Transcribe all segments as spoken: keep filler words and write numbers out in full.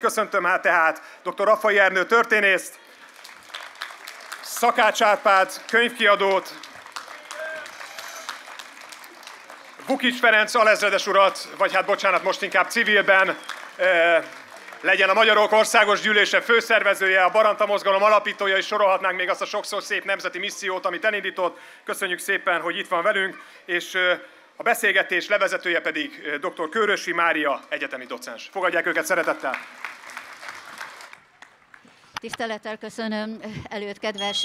Köszöntöm hát tehát dr. Raffai Ernő történészt, Szakács Árpád könyvkiadót, Vukics Ferenc alezredes urat, vagy hát bocsánat, most inkább civilben, eh, legyen a Magyarok Országos Gyűlése főszervezője, a Baranta Mozgalom alapítója, és sorolhatnánk még azt a sokszor szép nemzeti missziót, amit elindított. Köszönjük szépen, hogy itt van velünk, és eh, a beszélgetés levezetője pedig eh, dr. Kőrösi Mária egyetemi docens. Fogadják őket szeretettel! Tisztelettel köszönöm előtt kedves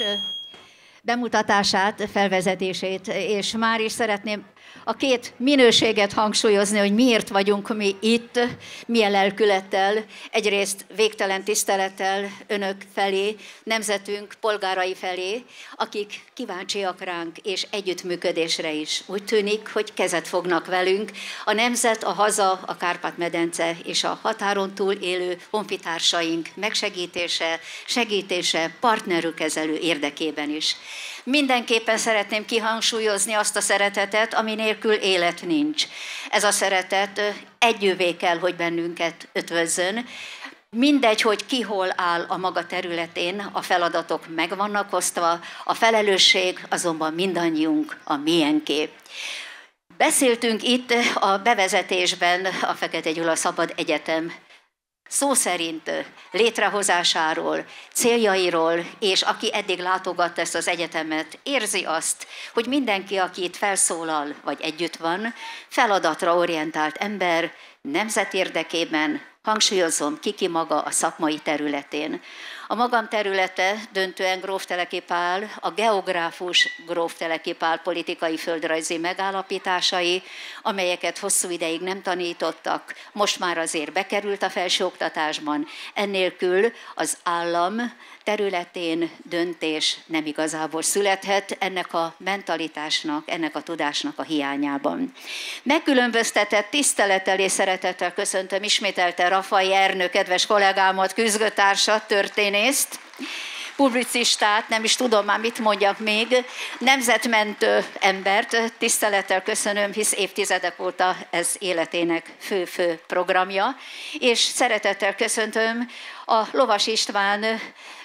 bemutatását, felvezetését, és már is szeretném a két minőséget hangsúlyozni, hogy miért vagyunk mi itt, milyen lelkülettel, egyrészt végtelen tisztelettel önök felé, nemzetünk polgárai felé, akik kíváncsiak ránk, és együttműködésre is. Úgy tűnik, hogy kezet fognak velünk. A nemzet, a haza, a Kárpát-medence és a határon túl élő honfitársaink megsegítése, segítése, partnerükezelő érdekében is. Mindenképpen szeretném kihangsúlyozni azt a szeretetet, ami nélkül élet nincs. Ez a szeretet együvé kell, hogy bennünket ötvözzön. Mindegy, hogy ki hol áll a maga területén, a feladatok meg vannak osztva, a felelősség azonban mindannyiunk a miénké. Beszéltünk itt a bevezetésben a Fekete Gyula Szabad Egyetem szó szerint létrehozásáról, céljairól, és aki eddig látogatta ezt az egyetemet, érzi azt, hogy mindenki, aki itt felszólal, vagy együtt van, feladatra orientált ember, nemzet érdekében, hangsúlyozom, ki-ki maga a szakmai területén. A magam területe döntően Gróf Teleki Pál, a geográfus Gróf Teleki Pál politikai földrajzi megállapításai, amelyeket hosszú ideig nem tanítottak, most már azért bekerült a felsőoktatásban. Ennélkül az állam területén döntés nem igazából születhet ennek a mentalitásnak, ennek a tudásnak a hiányában. Megkülönböztetett tisztelettel és szeretettel köszöntöm ismételte Raffai Ernő kedves kollégámat, küzdőtársat, történészt, publicistát, nem is tudom már mit mondjak még, nemzetmentő embert, tisztelettel köszönöm, hisz évtizedek óta ez életének fő-fő programja, és szeretettel köszöntöm a Lovas István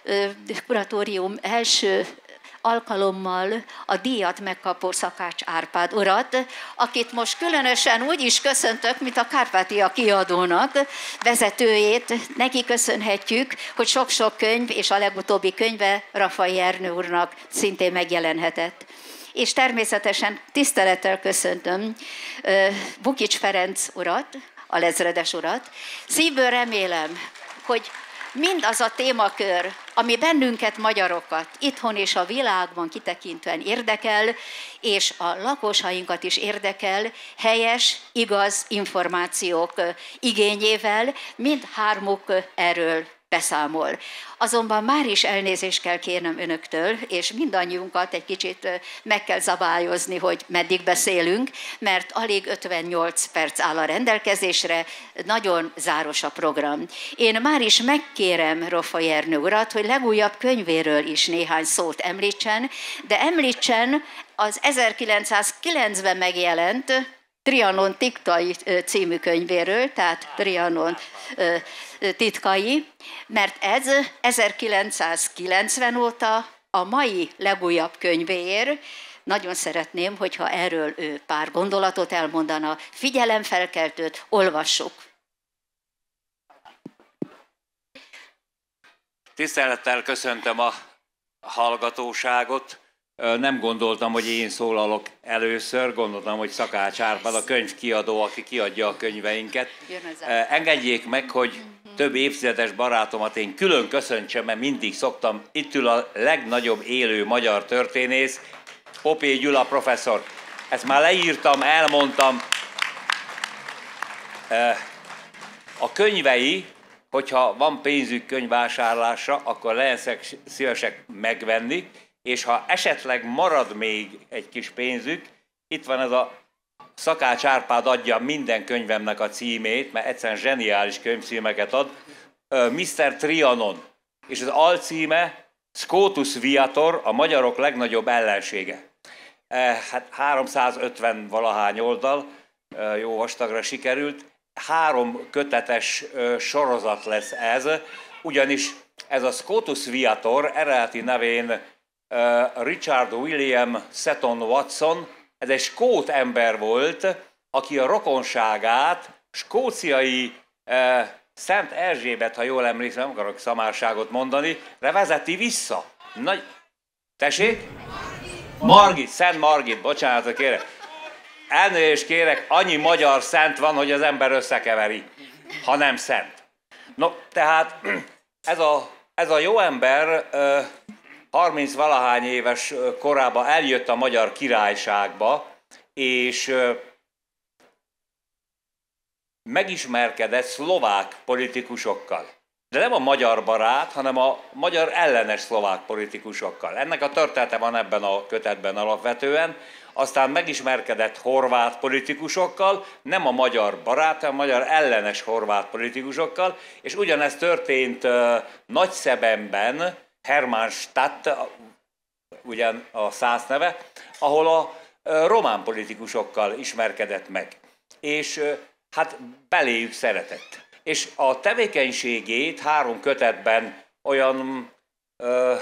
kuratórium első alkalommal a díjat megkapó Szakács Árpád urat, akit most különösen úgy is köszöntök, mint a Kárpátia kiadónak vezetőjét. Neki köszönhetjük, hogy sok-sok könyv, és a legutóbbi könyve Raffai Ernő úrnak szintén megjelenhetett. És természetesen tisztelettel köszöntöm Vukics Ferenc urat, a lezredes urat. Szívből remélem, hogy mindaz a témakör, ami bennünket, magyarokat, itthon és a világban kitekintően érdekel, és a lakosainkat is érdekel, helyes, igaz információk igényével, mind hármuk erről beszámol. Azonban már is elnézést kell kérnem önöktől, és mindannyiunkat egy kicsit meg kell zabályozni, hogy meddig beszélünk, mert alig ötvennyolc perc áll a rendelkezésre, nagyon záros a program. Én már is megkérem Raffai Ernő urat, hogy legújabb könyvéről is néhány szót említsen, de említsen az ezerkilencszázkilencben megjelent Trianon titkai című könyvéről, tehát Trianon titkai, mert ez ezerkilencszázkilencven óta a mai legújabb könyvéért. Nagyon szeretném, hogyha erről ő pár gondolatot elmondana, figyelemfelkeltőt, olvassuk. Tisztelettel köszöntöm a hallgatóságot. Nem gondoltam, hogy én szólalok először, gondoltam, hogy Szakács Árpád, a könyvkiadó, aki kiadja a könyveinket. Engedjék meg, hogy több évtizedes barátomat én külön köszöntsem, mert mindig szoktam. Itt ül a legnagyobb élő magyar történész, Popé Gyula professzor. Ezt már leírtam, elmondtam. A könyvei, hogyha van pénzük könyvvásárlásra, akkor leszek szívesek megvenni, és ha esetleg marad még egy kis pénzük, itt van ez a Szakács Árpád adja minden könyvemnek a címét, mert egyszerűen zseniális könyvcímeket ad, miszter Trianon, és az alcíme Scotus Viator, a magyarok legnagyobb ellensége. Hát háromszázötven valahány oldal, jó vastagra sikerült. három kötetes sorozat lesz ez, ugyanis ez a Scotus Viator, eredeti nevén Richard William Seton Watson, ez egy skót ember volt, aki a rokonságát skóciai Szent Erzsébet, ha jól emlékszem, nem akarok szamárságot mondani, vezeti vissza. Nagy... Tessék? Margit, Szent Margit, bocsánat, kérek. Elnézést kérek, annyi magyar szent van, hogy az ember összekeveri, ha nem szent. No, tehát ez a, ez a jó ember harminc-valahány éves korában eljött a Magyar Királyságba, és megismerkedett szlovák politikusokkal. De nem a magyar barát, hanem a magyar ellenes szlovák politikusokkal. Ennek a története van ebben a kötetben alapvetően. Aztán megismerkedett horvát politikusokkal, nem a magyar barát, hanem a magyar ellenes horvát politikusokkal, és ugyanezt történt uh, Nagyszebenben, Hermannstadt, ugyan a szász neve, ahol a uh, román politikusokkal ismerkedett meg. És uh, hát beléjük szeretett. És a tevékenységét három kötetben olyan ö,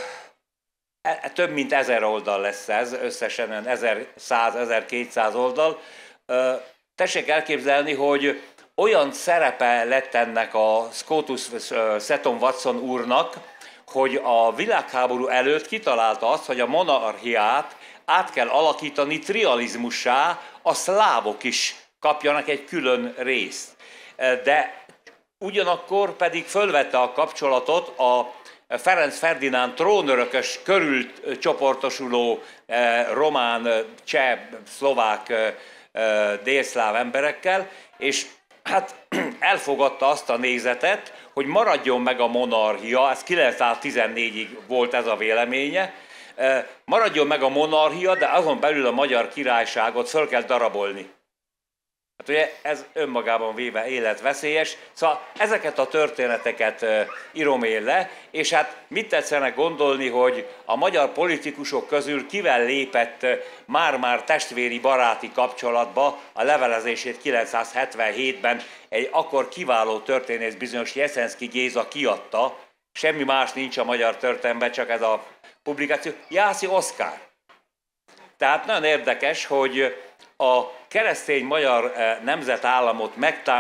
több mint ezer oldal lesz ez, összesen ezerszáz-ezerkétszáz oldal. Ö, tessék elképzelni, hogy olyan szerepe lett ennek a Scotus Seton Watson úrnak, hogy a világháború előtt kitalálta azt, hogy a monarchiát át kell alakítani trializmussá, a szlávok is kapjanak egy külön részt. De ugyanakkor pedig fölvette a kapcsolatot a Ferenc Ferdinánd trónörökös körül csoportosuló román, cseh, szlovák, délszláv emberekkel, és hát elfogadta azt a nézetet, hogy maradjon meg a monarchia, ez kilencszáztizennégyig volt ez a véleménye, maradjon meg a monarchia, de azon belül a Magyar Királyságot föl kell darabolni. Hát ugye ez önmagában véve életveszélyes, szóval ezeket a történeteket uh, írom én le, és hát mit tetszenek gondolni, hogy a magyar politikusok közül kivel lépett uh, már-már testvéri baráti kapcsolatba, a levelezését kilencszázhetvenhétben egy akkor kiváló történész bizonyos Jeszenszky Géza kiadta, semmi más nincs a magyar történelemben, csak ez a publikáció, Jászi Oszkár. Tehát nagyon érdekes, hogy a keresztény magyar nemzetállamot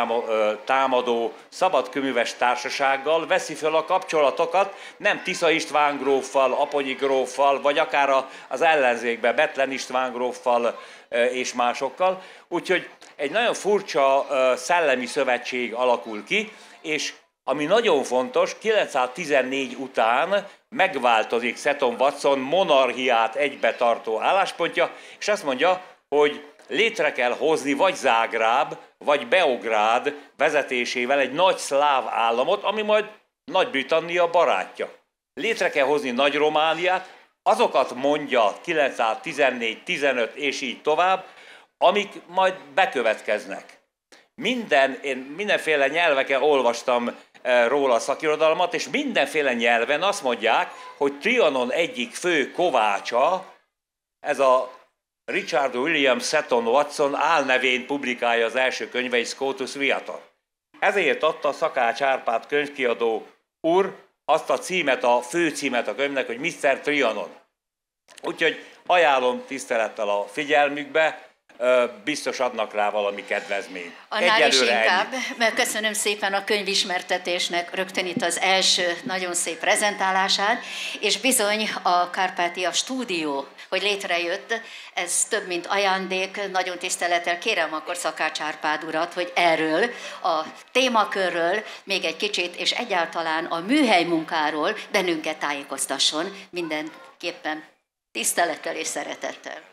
megtámadó szabadkőműves társasággal veszi fel a kapcsolatokat, nem Tisza István gróffal, Aponyi gróffal, vagy akár az ellenzékbe Bethlen István gróffal és másokkal. Úgyhogy egy nagyon furcsa szellemi szövetség alakul ki, és ami nagyon fontos, kilencszáztizennégy után megváltozik Seton Watson monarchiát egybetartó álláspontja, és azt mondja, hogy létre kell hozni vagy Zágráb, vagy Beográd vezetésével egy nagy szláv államot, ami majd Nagy-Britannia barátja. Létre kell hozni Nagy-Romániát, azokat mondja kilencszáztizennégy, tizenöt és így tovább, amik majd bekövetkeznek. Minden, én mindenféle nyelveken olvastam róla a szakirodalmat, és mindenféle nyelven azt mondják, hogy Trianon egyik fő kovácsa, ez a Richard William Seton Watson álnevén publikálja az első könyveit, Scotus Viator. Ezért adta a Szakács Árpád könyvkiadó úr azt a címet, a főcímet a könyvnek, hogy miszter Trianon. Úgyhogy ajánlom tisztelettel a figyelmükbe, biztos adnak rá valami kedvezményt. Annál is inkább, mert köszönöm szépen a könyvismertetésnek rögtön itt az első nagyon szép prezentálását, és bizony a Kárpátia Stúdió, hogy létrejött, ez több mint ajándék, nagyon tisztelettel kérem akkor Szakács Árpád urat, hogy erről a témakörről még egy kicsit, és egyáltalán a műhely munkáról bennünket tájékoztasson, mindenképpen tisztelettel és szeretettel.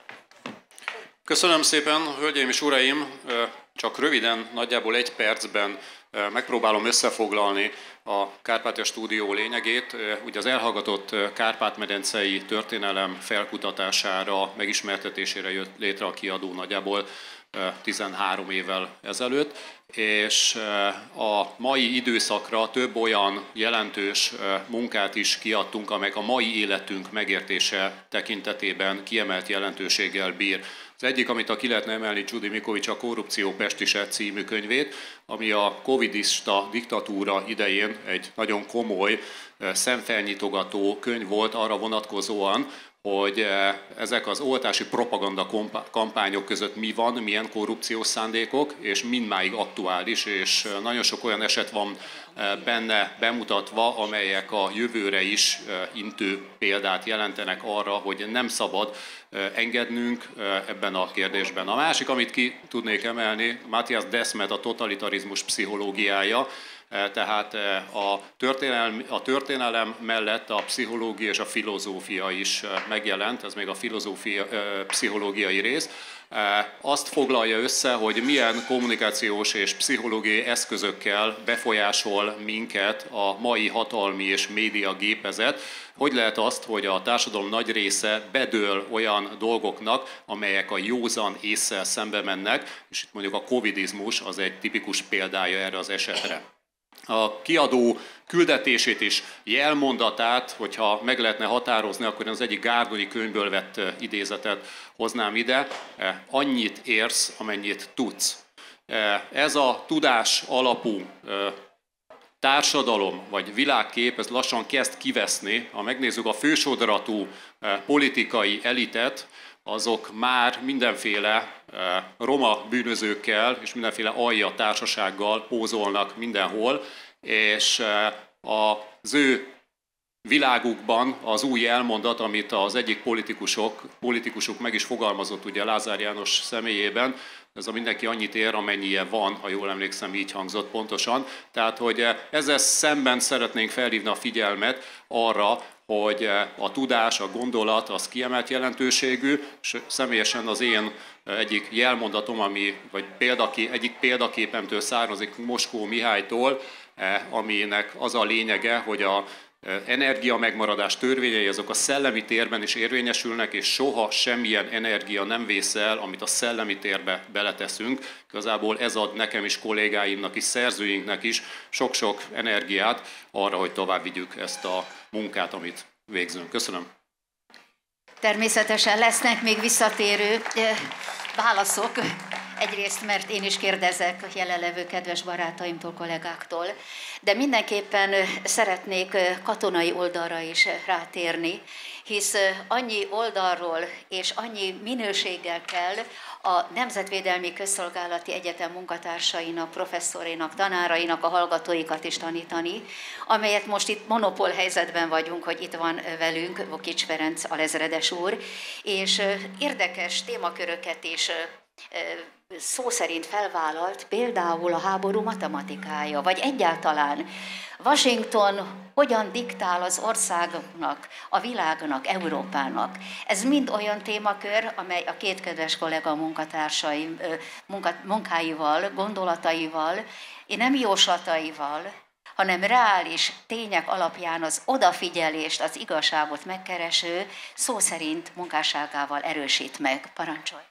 Köszönöm szépen, hölgyeim és uraim! Csak röviden, nagyjából egy percben megpróbálom összefoglalni a Kárpátia Stúdió lényegét. Ugye az elhallgatott kárpát-medencei történelem felkutatására, megismertetésére jött létre a kiadó nagyjából tizenhárom évvel ezelőtt, és a mai időszakra több olyan jelentős munkát is kiadtunk, amelyek a mai életünk megértése tekintetében kiemelt jelentőséggel bír. Az egyik, amit ki lehetne emelni, Judy Mikovics a Korrupció Pestise című könyvét, ami a covidista diktatúra idején egy nagyon komoly, szemfelnyitogató könyv volt arra vonatkozóan, hogy ezek az oltási propaganda kampányok között mi van, milyen korrupciós szándékok, és mindmáig aktuális, és nagyon sok olyan eset van benne bemutatva, amelyek a jövőre is intő példát jelentenek arra, hogy nem szabad engednünk ebben a kérdésben. A másik, amit ki tudnék emelni, Matthias Desmet, a totalitarizmus pszichológiája, tehát a történelem, a történelem mellett a pszichológia és a filozófia is megjelent, ez még a filozófia, pszichológiai rész. Azt foglalja össze, hogy milyen kommunikációs és pszichológiai eszközökkel befolyásol minket a mai hatalmi és média gépezet. Hogy lehet azt, hogy a társadalom nagy része bedől olyan dolgoknak, amelyek a józan ésszel szembe mennek, és itt mondjuk a covidizmus az egy tipikus példája erre az esetre. A kiadó küldetését és jelmondatát, hogyha meg lehetne határozni, akkor én az egyik Gárdonyi könyvből vett idézetet hoznám ide. Annyit érsz, amennyit tudsz. Ez a tudás alapú társadalom vagy világkép, ez lassan kezd kiveszni. Ha megnézzük a fősodratú politikai elitet, azok már mindenféle roma bűnözőkkel és mindenféle alja társasággal pózolnak mindenhol, és az ő világukban az új elmondat, amit az egyik politikusok, politikusuk meg is fogalmazott, ugye Lázár János személyében, ez a mindenki annyit ér, amennyie van, ha jól emlékszem, így hangzott pontosan. Tehát, hogy ezzel szemben szeretnénk felhívni a figyelmet arra, hogy a tudás, a gondolat az kiemelt jelentőségű, és személyesen az én egyik jelmondatom, ami, vagy példakép, egyik példaképemtől származik Moskó Mihálytól, aminek az a lényege, hogy a energia megmaradás törvényei azok a szellemi térben is érvényesülnek, és soha semmilyen energia nem vész el, amit a szellemi térbe beleteszünk. Igazából ez ad nekem is, kollégáimnak is, szerzőinknek is sok-sok energiát arra, hogy tovább vigyük ezt a munkát, amit végzünk. Köszönöm. Természetesen lesznek még visszatérő válaszok. Egyrészt, mert én is kérdezek a jelenlevő kedves barátaimtól, kollégáktól, de mindenképpen szeretnék katonai oldalra is rátérni, hisz annyi oldalról és annyi minőséggel kell a Nemzetvédelmi Közszolgálati Egyetem munkatársainak, professzorinak, tanárainak, a hallgatóikat is tanítani, amelyet most itt monopól helyzetben vagyunk, hogy itt van velünk Vukics Ferenc alezredes úr, és érdekes témaköröket is szó szerint felvállalt, például a háború matematikája, vagy egyáltalán Washington hogyan diktál az országoknak, a világnak, Európának. Ez mind olyan témakör, amely a két kedves kollega munkatársaim munkáival, gondolataival, nem jóslataival, hanem reális tények alapján az odafigyelést, az igazságot megkereső, szó szerint munkásságával erősít meg. Parancsolj!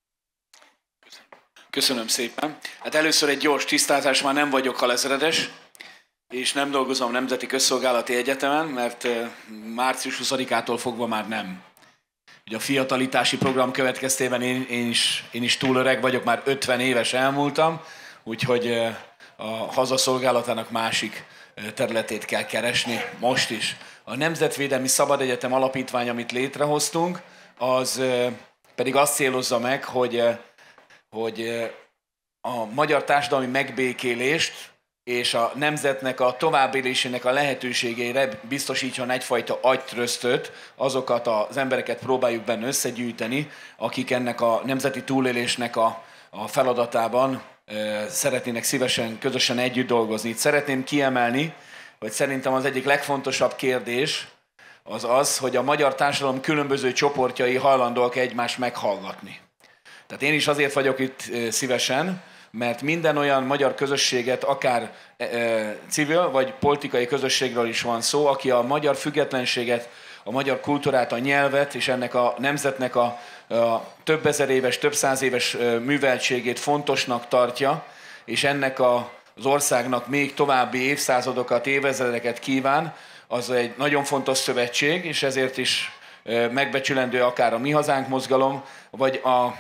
Köszönöm szépen. Hát először egy gyors tisztázás, már nem vagyok alezredes, és nem dolgozom Nemzeti Közszolgálati Egyetemen, mert március huszadikától fogva már nem. Ugye a fiatalitási program következtében én, én, is, én is túl öreg vagyok, már ötven éves elmúltam, úgyhogy a hazaszolgálatának másik területét kell keresni most is. A Nemzetvédelmi Szabad Egyetem alapítvány, amit létrehoztunk, az pedig azt célozza meg, hogy hogy a magyar társadalmi megbékélést és a nemzetnek a továbbélésének a lehetőségeire biztosítson egyfajta agytröztöt, azokat az embereket próbáljuk benne összegyűjteni, akik ennek a nemzeti túlélésnek a, a feladatában e, szeretnének szívesen, közösen együtt dolgozni. Itt szeretném kiemelni, hogy szerintem az egyik legfontosabb kérdés az az, hogy a magyar társadalom különböző csoportjai hajlandóak egymást meghallgatni. Tehát én is azért vagyok itt szívesen, mert minden olyan magyar közösséget, akár civil vagy politikai közösségről is van szó, aki a magyar függetlenséget, a magyar kultúrát, a nyelvet és ennek a nemzetnek a, a több ezer éves, több száz éves műveltségét fontosnak tartja, és ennek a, az országnak még további évszázadokat, évezredeket kíván, az egy nagyon fontos szövetség, és ezért is megbecsülendő akár a Mi Hazánk mozgalom, vagy a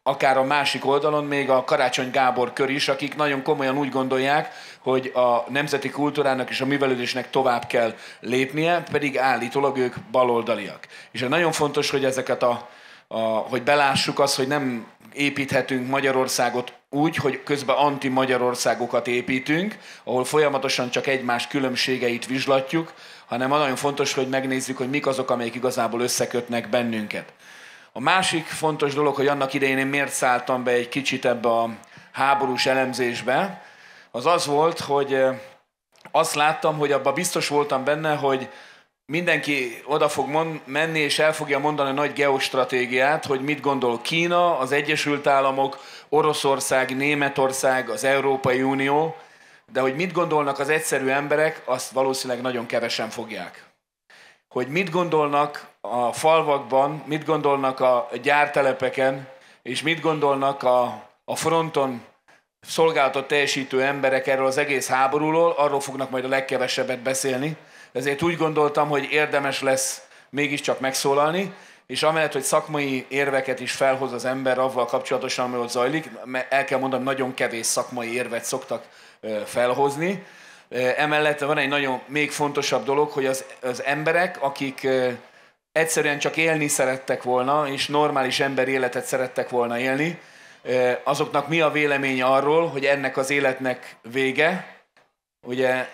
akár a másik oldalon még a Karácsony Gábor kör is, akik nagyon komolyan úgy gondolják, hogy a nemzeti kultúrának és a művelődésnek tovább kell lépnie, pedig állítólag ők baloldaliak. És nagyon fontos, hogy ezeket a, a hogy belássuk azt, hogy nem építhetünk Magyarországot úgy, hogy közben anti-Magyarországokat építünk, ahol folyamatosan csak egymás különbségeit vizslatjuk, hanem nagyon fontos, hogy megnézzük, hogy mik azok, amelyek igazából összekötnek bennünket. A másik fontos dolog, hogy annak idején én miért szálltam be egy kicsit ebbe a háborús elemzésbe, az az volt, hogy azt láttam, hogy abban biztos voltam benne, hogy mindenki oda fog mond, menni, és el fogja mondani a nagy geostratégiát, hogy mit gondol Kína, az Egyesült Államok, Oroszország, Németország, az Európai Unió, de hogy mit gondolnak az egyszerű emberek, azt valószínűleg nagyon kevesen fogják. Hogy mit gondolnak a falvakban, mit gondolnak a gyártelepeken, és mit gondolnak a, a fronton szolgálatot teljesítő emberek erről az egész háborúról, arról fognak majd a legkevesebbet beszélni. Ezért úgy gondoltam, hogy érdemes lesz mégiscsak megszólalni, és amellett, hogy szakmai érveket is felhoz az ember avval kapcsolatosan, ami ott zajlik, el kell mondanom, nagyon kevés szakmai érvet szoktak felhozni. Emellett van egy nagyon még fontosabb dolog, hogy az, az emberek, akik egyszerűen csak élni szerettek volna, és normális emberi életet szerettek volna élni, azoknak mi a véleménye arról, hogy ennek az életnek vége. Ugye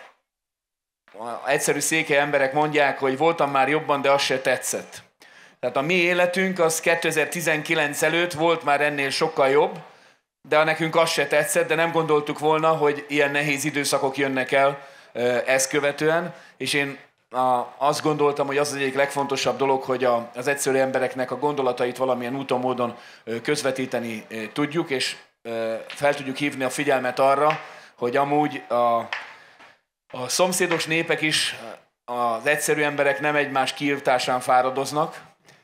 egyszerű székely emberek mondják, hogy voltam már jobban, de az se tetszett. Tehát a mi életünk az kétezer-tizenkilenc előtt volt már ennél sokkal jobb, de nekünk az se tetszett, de nem gondoltuk volna, hogy ilyen nehéz időszakok jönnek el ezt követően, és én azt gondoltam, hogy az az egyik legfontosabb dolog, hogy az egyszerű embereknek a gondolatait valamilyen úton, módon közvetíteni tudjuk, és fel tudjuk hívni a figyelmet arra, hogy amúgy a, a szomszédos népek is, az egyszerű emberek nem egymás kiirtásán fáradoznak.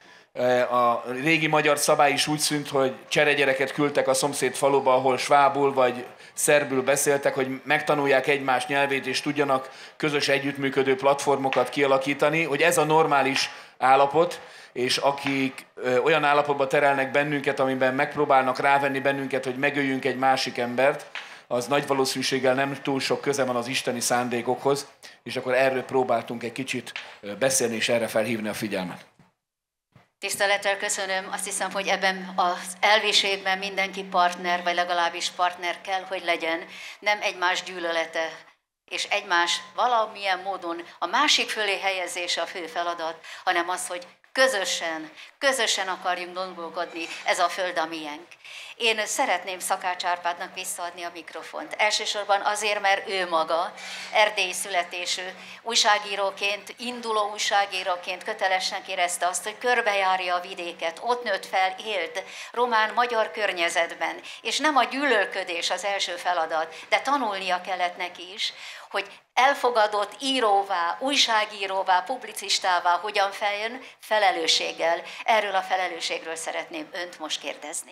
A régi magyar szabály is úgy szűnt, hogy cseregyereket küldtek a szomszéd faluba, ahol svábul vagy szerbül beszéltek, hogy megtanulják egymás nyelvét és tudjanak közös együttműködő platformokat kialakítani, hogy ez a normális állapot, és akik olyan állapotba terelnek bennünket, amiben megpróbálnak rávenni bennünket, hogy megöljünk egy másik embert, az nagy valószínűséggel nem túl sok köze van az isteni szándékokhoz, és akkor erről próbáltunk egy kicsit beszélni, és erre felhívni a figyelmet. Tisztelettel köszönöm, azt hiszem, hogy ebben az elviségben mindenki partner, vagy legalábbis partner kell, hogy legyen, nem egymás gyűlölete, és egymás valamilyen módon a másik fölé helyezése a fő feladat, hanem az, hogy közösen, közösen akarjunk gondolkodni, ez a föld a miénk. Én szeretném Szakács Árpádnak visszaadni a mikrofont. Elsősorban azért, mert ő maga erdélyi születésű újságíróként, induló újságíróként kötelesen érezte azt, hogy körbejárja a vidéket, ott nőtt fel, élt román-magyar környezetben, és nem a gyűlölködés az első feladat, de tanulnia kellett neki is, hogy elfogadott íróvá, újságíróvá, publicistává hogyan feljön felelősséggel. Erről a felelősségről szeretném önt most kérdezni.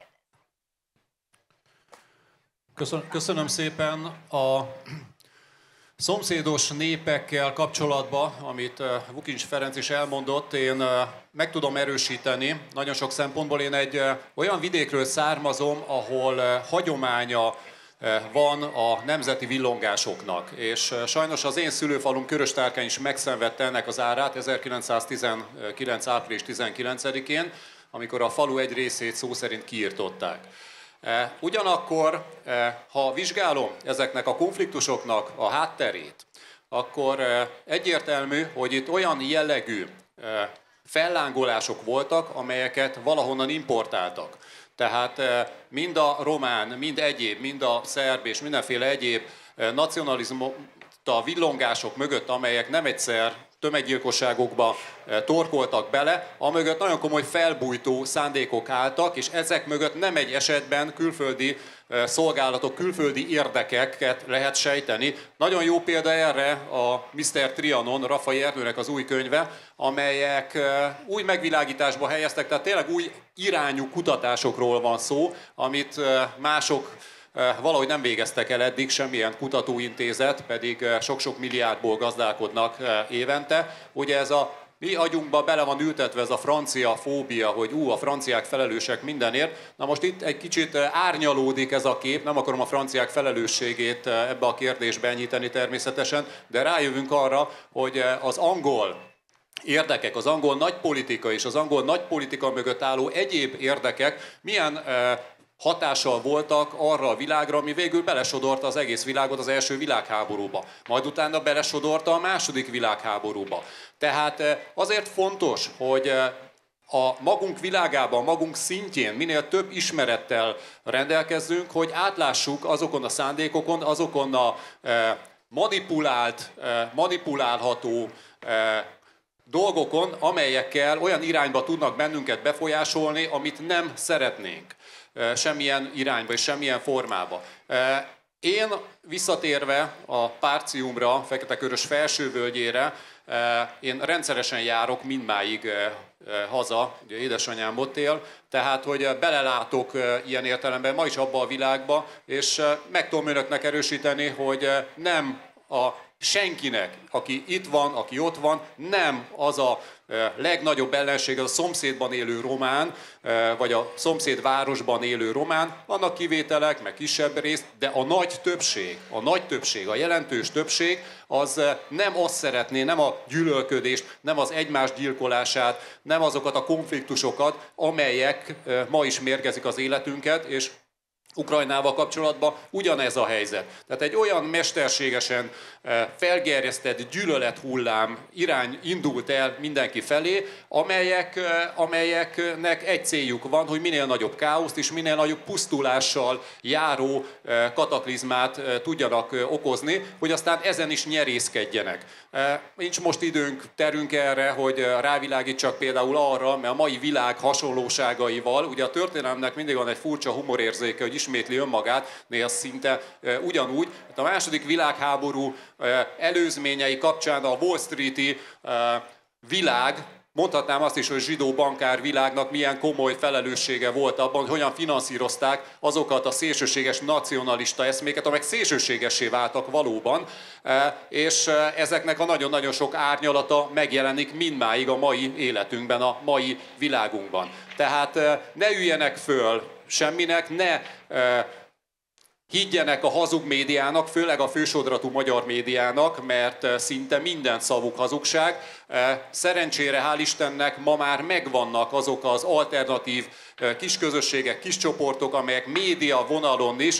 Köszönöm szépen. A szomszédos népekkel kapcsolatban, amit Vukincs Ferenc is elmondott, én meg tudom erősíteni. Nagyon sok szempontból én egy olyan vidékről származom, ahol hagyománya van a nemzeti villongásoknak. És sajnos az én szülőfalum Köröstárkány is megszenvedte ennek az árát ezerkilencszáztizenkilenc. április tizenkilencedikén, amikor a falu egy részét szó szerint kiirtották. Ugyanakkor, ha vizsgálom ezeknek a konfliktusoknak a hátterét, akkor egyértelmű, hogy itt olyan jellegű fellángolások voltak, amelyeket valahonnan importáltak. Tehát mind a román, mind egyéb, mind a szerb és mindenféle egyéb nacionalizmusta villongások mögött, amelyek nem egyszer tömeggyilkosságokba torkoltak bele, amögött nagyon komoly felbújtó szándékok álltak, és ezek mögött nem egy esetben külföldi szolgálatok, külföldi érdekeket lehet sejteni. Nagyon jó példa erre a miszter Trianon, Rafai Ernőnek az új könyve, amelyek új megvilágításba helyeztek, tehát tényleg új irányú kutatásokról van szó, amit mások valahogy nem végeztek el eddig, semmilyen kutatóintézet, pedig sok-sok milliárdból gazdálkodnak évente. Ugye ez a mi agyunkba bele van ültetve ez a francia fóbia, hogy ú, a franciák felelősek mindenért. Na most itt egy kicsit árnyalódik ez a kép, nem akarom a franciák felelősségét ebbe a kérdésbe enyhíteni természetesen, de rájövünk arra, hogy az angol érdekek, az angol nagypolitika és az angol nagypolitika mögött álló egyéb érdekek milyen hatással voltak arra a világra, ami végül belesodorta az egész világot az első világháborúba. Majd utána belesodorta a második világháborúba. Tehát azért fontos, hogy a magunk világában, a magunk szintjén minél több ismerettel rendelkezzünk, hogy átlássuk azokon a szándékokon, azokon a manipulált, manipulálható dolgokon, amelyekkel olyan irányba tudnak bennünket befolyásolni, amit nem szeretnénk. Semmilyen irányba és semmilyen formába. Én visszatérve a Párciumra, Fekete-Körös felsővölgyére, én rendszeresen járok mindmáig haza, ugye édesanyám ott él, tehát hogy belelátok ilyen értelemben ma is abba a világba, és meg tudom önöknek erősíteni, hogy nem a senkinek, aki itt van, aki ott van, nem az a legnagyobb ellenség, az a szomszédban élő román, vagy a szomszéd városban élő román, vannak kivételek, meg kisebb részt, de a nagy többség, a nagy többség, a jelentős többség, az nem azt szeretné, nem a gyűlölködést, nem az egymás gyilkolását, nem azokat a konfliktusokat, amelyek ma is mérgezik az életünket, és Ukrajnával kapcsolatban ugyanez a helyzet. Tehát egy olyan mesterségesen felgerjesztett gyűlölethullám irány indult el mindenki felé, amelyek, amelyeknek egy céljuk van, hogy minél nagyobb káoszt és minél nagyobb pusztulással járó kataklizmát tudjanak okozni, hogy aztán ezen is nyerészkedjenek. Nincs most időnk, terünk erre, hogy rávilágítsak például arra, mert a mai világ hasonlóságaival, ugye a történelemnek mindig van egy furcsa humorérzéke, hogy ismétli önmagát, néha szinte ugyanúgy. A második világháború előzményei kapcsán a Wall Street-i világ, mondhatnám azt is, hogy zsidó bankár világnak milyen komoly felelőssége volt abban, hogy hogyan finanszírozták azokat a szélsőséges nacionalista eszméket, amelyek szélsőségessé váltak valóban, és ezeknek a nagyon-nagyon sok árnyalata megjelenik mindmáig a mai életünkben, a mai világunkban. Tehát ne üljenek föl semminek, ne higgyenek a hazug médiának, főleg a fősodratú magyar médiának, mert szinte minden szavuk hazugság. Szerencsére, hál' Istennek, ma már megvannak azok az alternatív kisközösségek, kiscsoportok, amelyek média vonalon is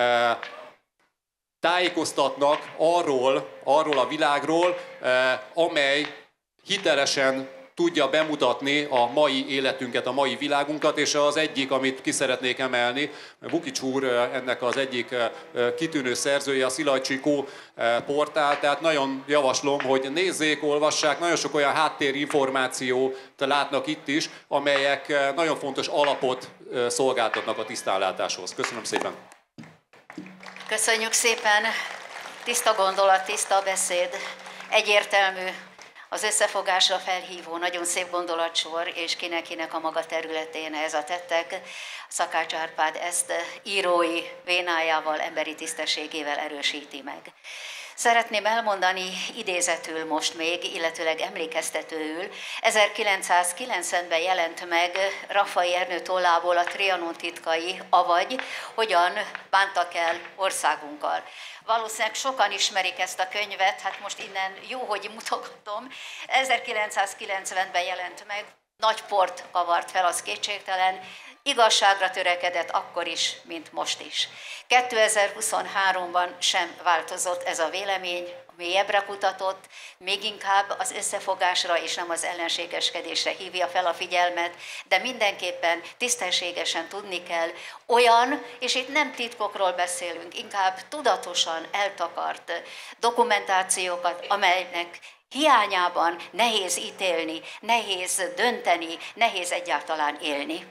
tájékoztatnak arról, arról a világról, amely hitelesen tudja bemutatni a mai életünket, a mai világunkat, és az egyik, amit ki szeretnék emelni, Vukics úr ennek az egyik kitűnő szerzője, a Szilajcsikó portál, tehát nagyon javaslom, hogy nézzék, olvassák, nagyon sok olyan háttérinformációt látnak itt is, amelyek nagyon fontos alapot szolgáltatnak a tisztánlátáshoz. Köszönöm szépen! Köszönjük szépen! Tiszta gondolat, tiszta beszéd, egyértelmű, az összefogásra felhívó, nagyon szép gondolatsor, és kinek-kinek a maga területén ez a tettek. Szakács Árpád ezt írói vénájával, emberi tisztességével erősíti meg. Szeretném elmondani idézetül most még, illetőleg emlékeztetőül, ezerkilencszázkilencvenben jelent meg Raffai Ernő tollából a Trianon titkai, avagy hogyan bántak el országunkkal. Valószínűleg sokan ismerik ezt a könyvet, hát most innen jó, hogy mutogatom. ezerkilencszázkilencvenben jelent meg, nagy port kavart fel, az kétségtelen, igazságra törekedett akkor is, mint most is. kétezer-huszonháromban sem változott ez a vélemény, mélyebbre kutatott, még inkább az összefogásra és nem az ellenségeskedésre hívja fel a figyelmet, de mindenképpen tisztességesen tudni kell olyan, és itt nem titkokról beszélünk, inkább tudatosan eltakart dokumentációkat, amelynek hiányában nehéz ítélni, nehéz dönteni, nehéz egyáltalán élni.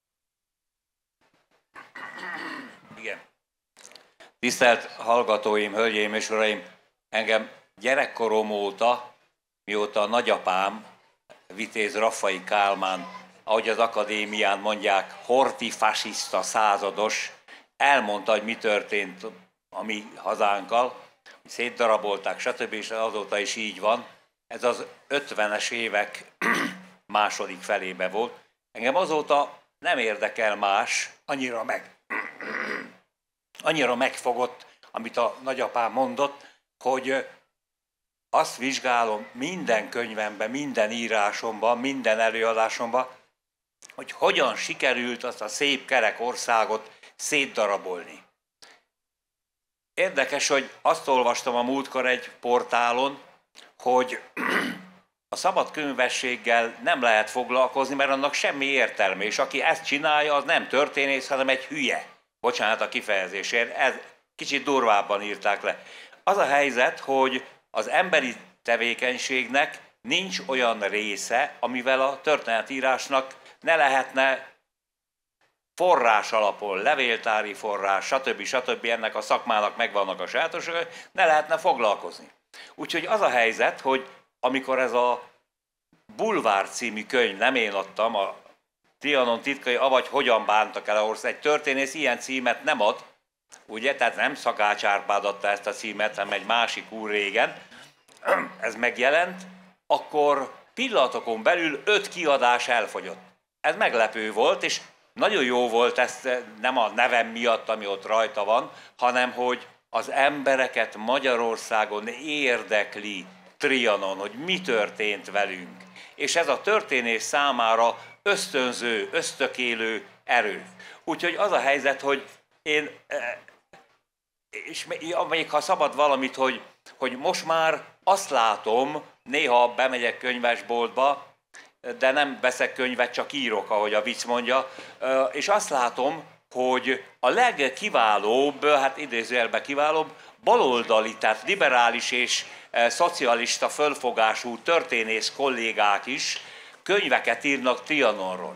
Igen. Tisztelt hallgatóim, hölgyeim és uraim, engem gyerekkorom óta, mióta a nagyapám, Vitéz Raffai Kálmán, ahogy az akadémián mondják, horthy-fasiszta százados, elmondta, hogy mi történt a mi hazánkkal, szétdarabolták, stb. És azóta is így van. ez az ötvenes évek második felébe volt. Engem azóta nem érdekel más, annyira meg, annyira megfogott, amit a nagyapám mondott, hogy azt vizsgálom minden könyvemben, minden írásomban, minden előadásomban, hogy hogyan sikerült azt a szép kerek országot szétdarabolni. Érdekes, hogy azt olvastam a múltkor egy portálon, hogy a szabad könyvességgel nem lehet foglalkozni, mert annak semmi értelme, és aki ezt csinálja, az nem történész, hanem egy hülye. Bocsánat a kifejezésért, ez kicsit durvábban írták le. Az a helyzet, hogy az emberi tevékenységnek nincs olyan része, amivel a történetírásnak ne lehetne forrás alapon, levéltári forrás, stb. stb. Ennek a szakmának megvannak a sajátosságai, ne lehetne foglalkozni. Úgyhogy az a helyzet, hogy amikor ez a Bulvár című könyv, nem én adtam, a Trianon titkai, avagy hogyan bántak el a ország, egy történész ilyen címet nem ad, ugye, tehát nem Szakács Árpád adta ezt a címet, hanem egy másik úr régen, ez megjelent, akkor pillanatokon belül öt kiadás elfogyott. Ez meglepő volt, és nagyon jó volt ezt nem a nevem miatt, ami ott rajta van, hanem hogy az embereket Magyarországon érdekli Trianon, hogy mi történt velünk. És ez a történés számára ösztönző, ösztökélő erő. Úgyhogy az a helyzet, hogy én, és még ha szabad valamit, hogy, hogy most már azt látom, néha bemegyek könyvesboltba, de nem veszek könyvet, csak írok, ahogy a vicc mondja, és azt látom, hogy a legkiválóbb, hát idézőjelben kiválóbb, baloldali, tehát liberális és szocialista fölfogású történész kollégák is könyveket írnak Trianonról.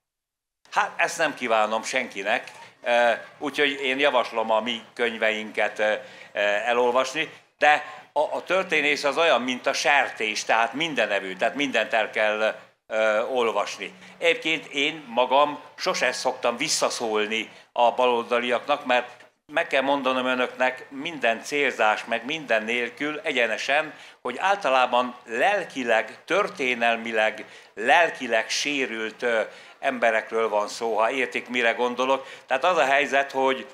Hát ezt nem kívánom senkinek, úgyhogy én javaslom a mi könyveinket elolvasni, de a, a történész az olyan, mint a sertés, tehát mindenevű, tehát mindent el kell olvasni. Egyébként én magam sose szoktam visszaszólni a baloldaliaknak, mert meg kell mondanom önöknek minden célzás, meg minden nélkül egyenesen, hogy általában lelkileg, történelmileg, lelkileg sérült emberekről van szó, ha értik, mire gondolok. Tehát az a helyzet, hogy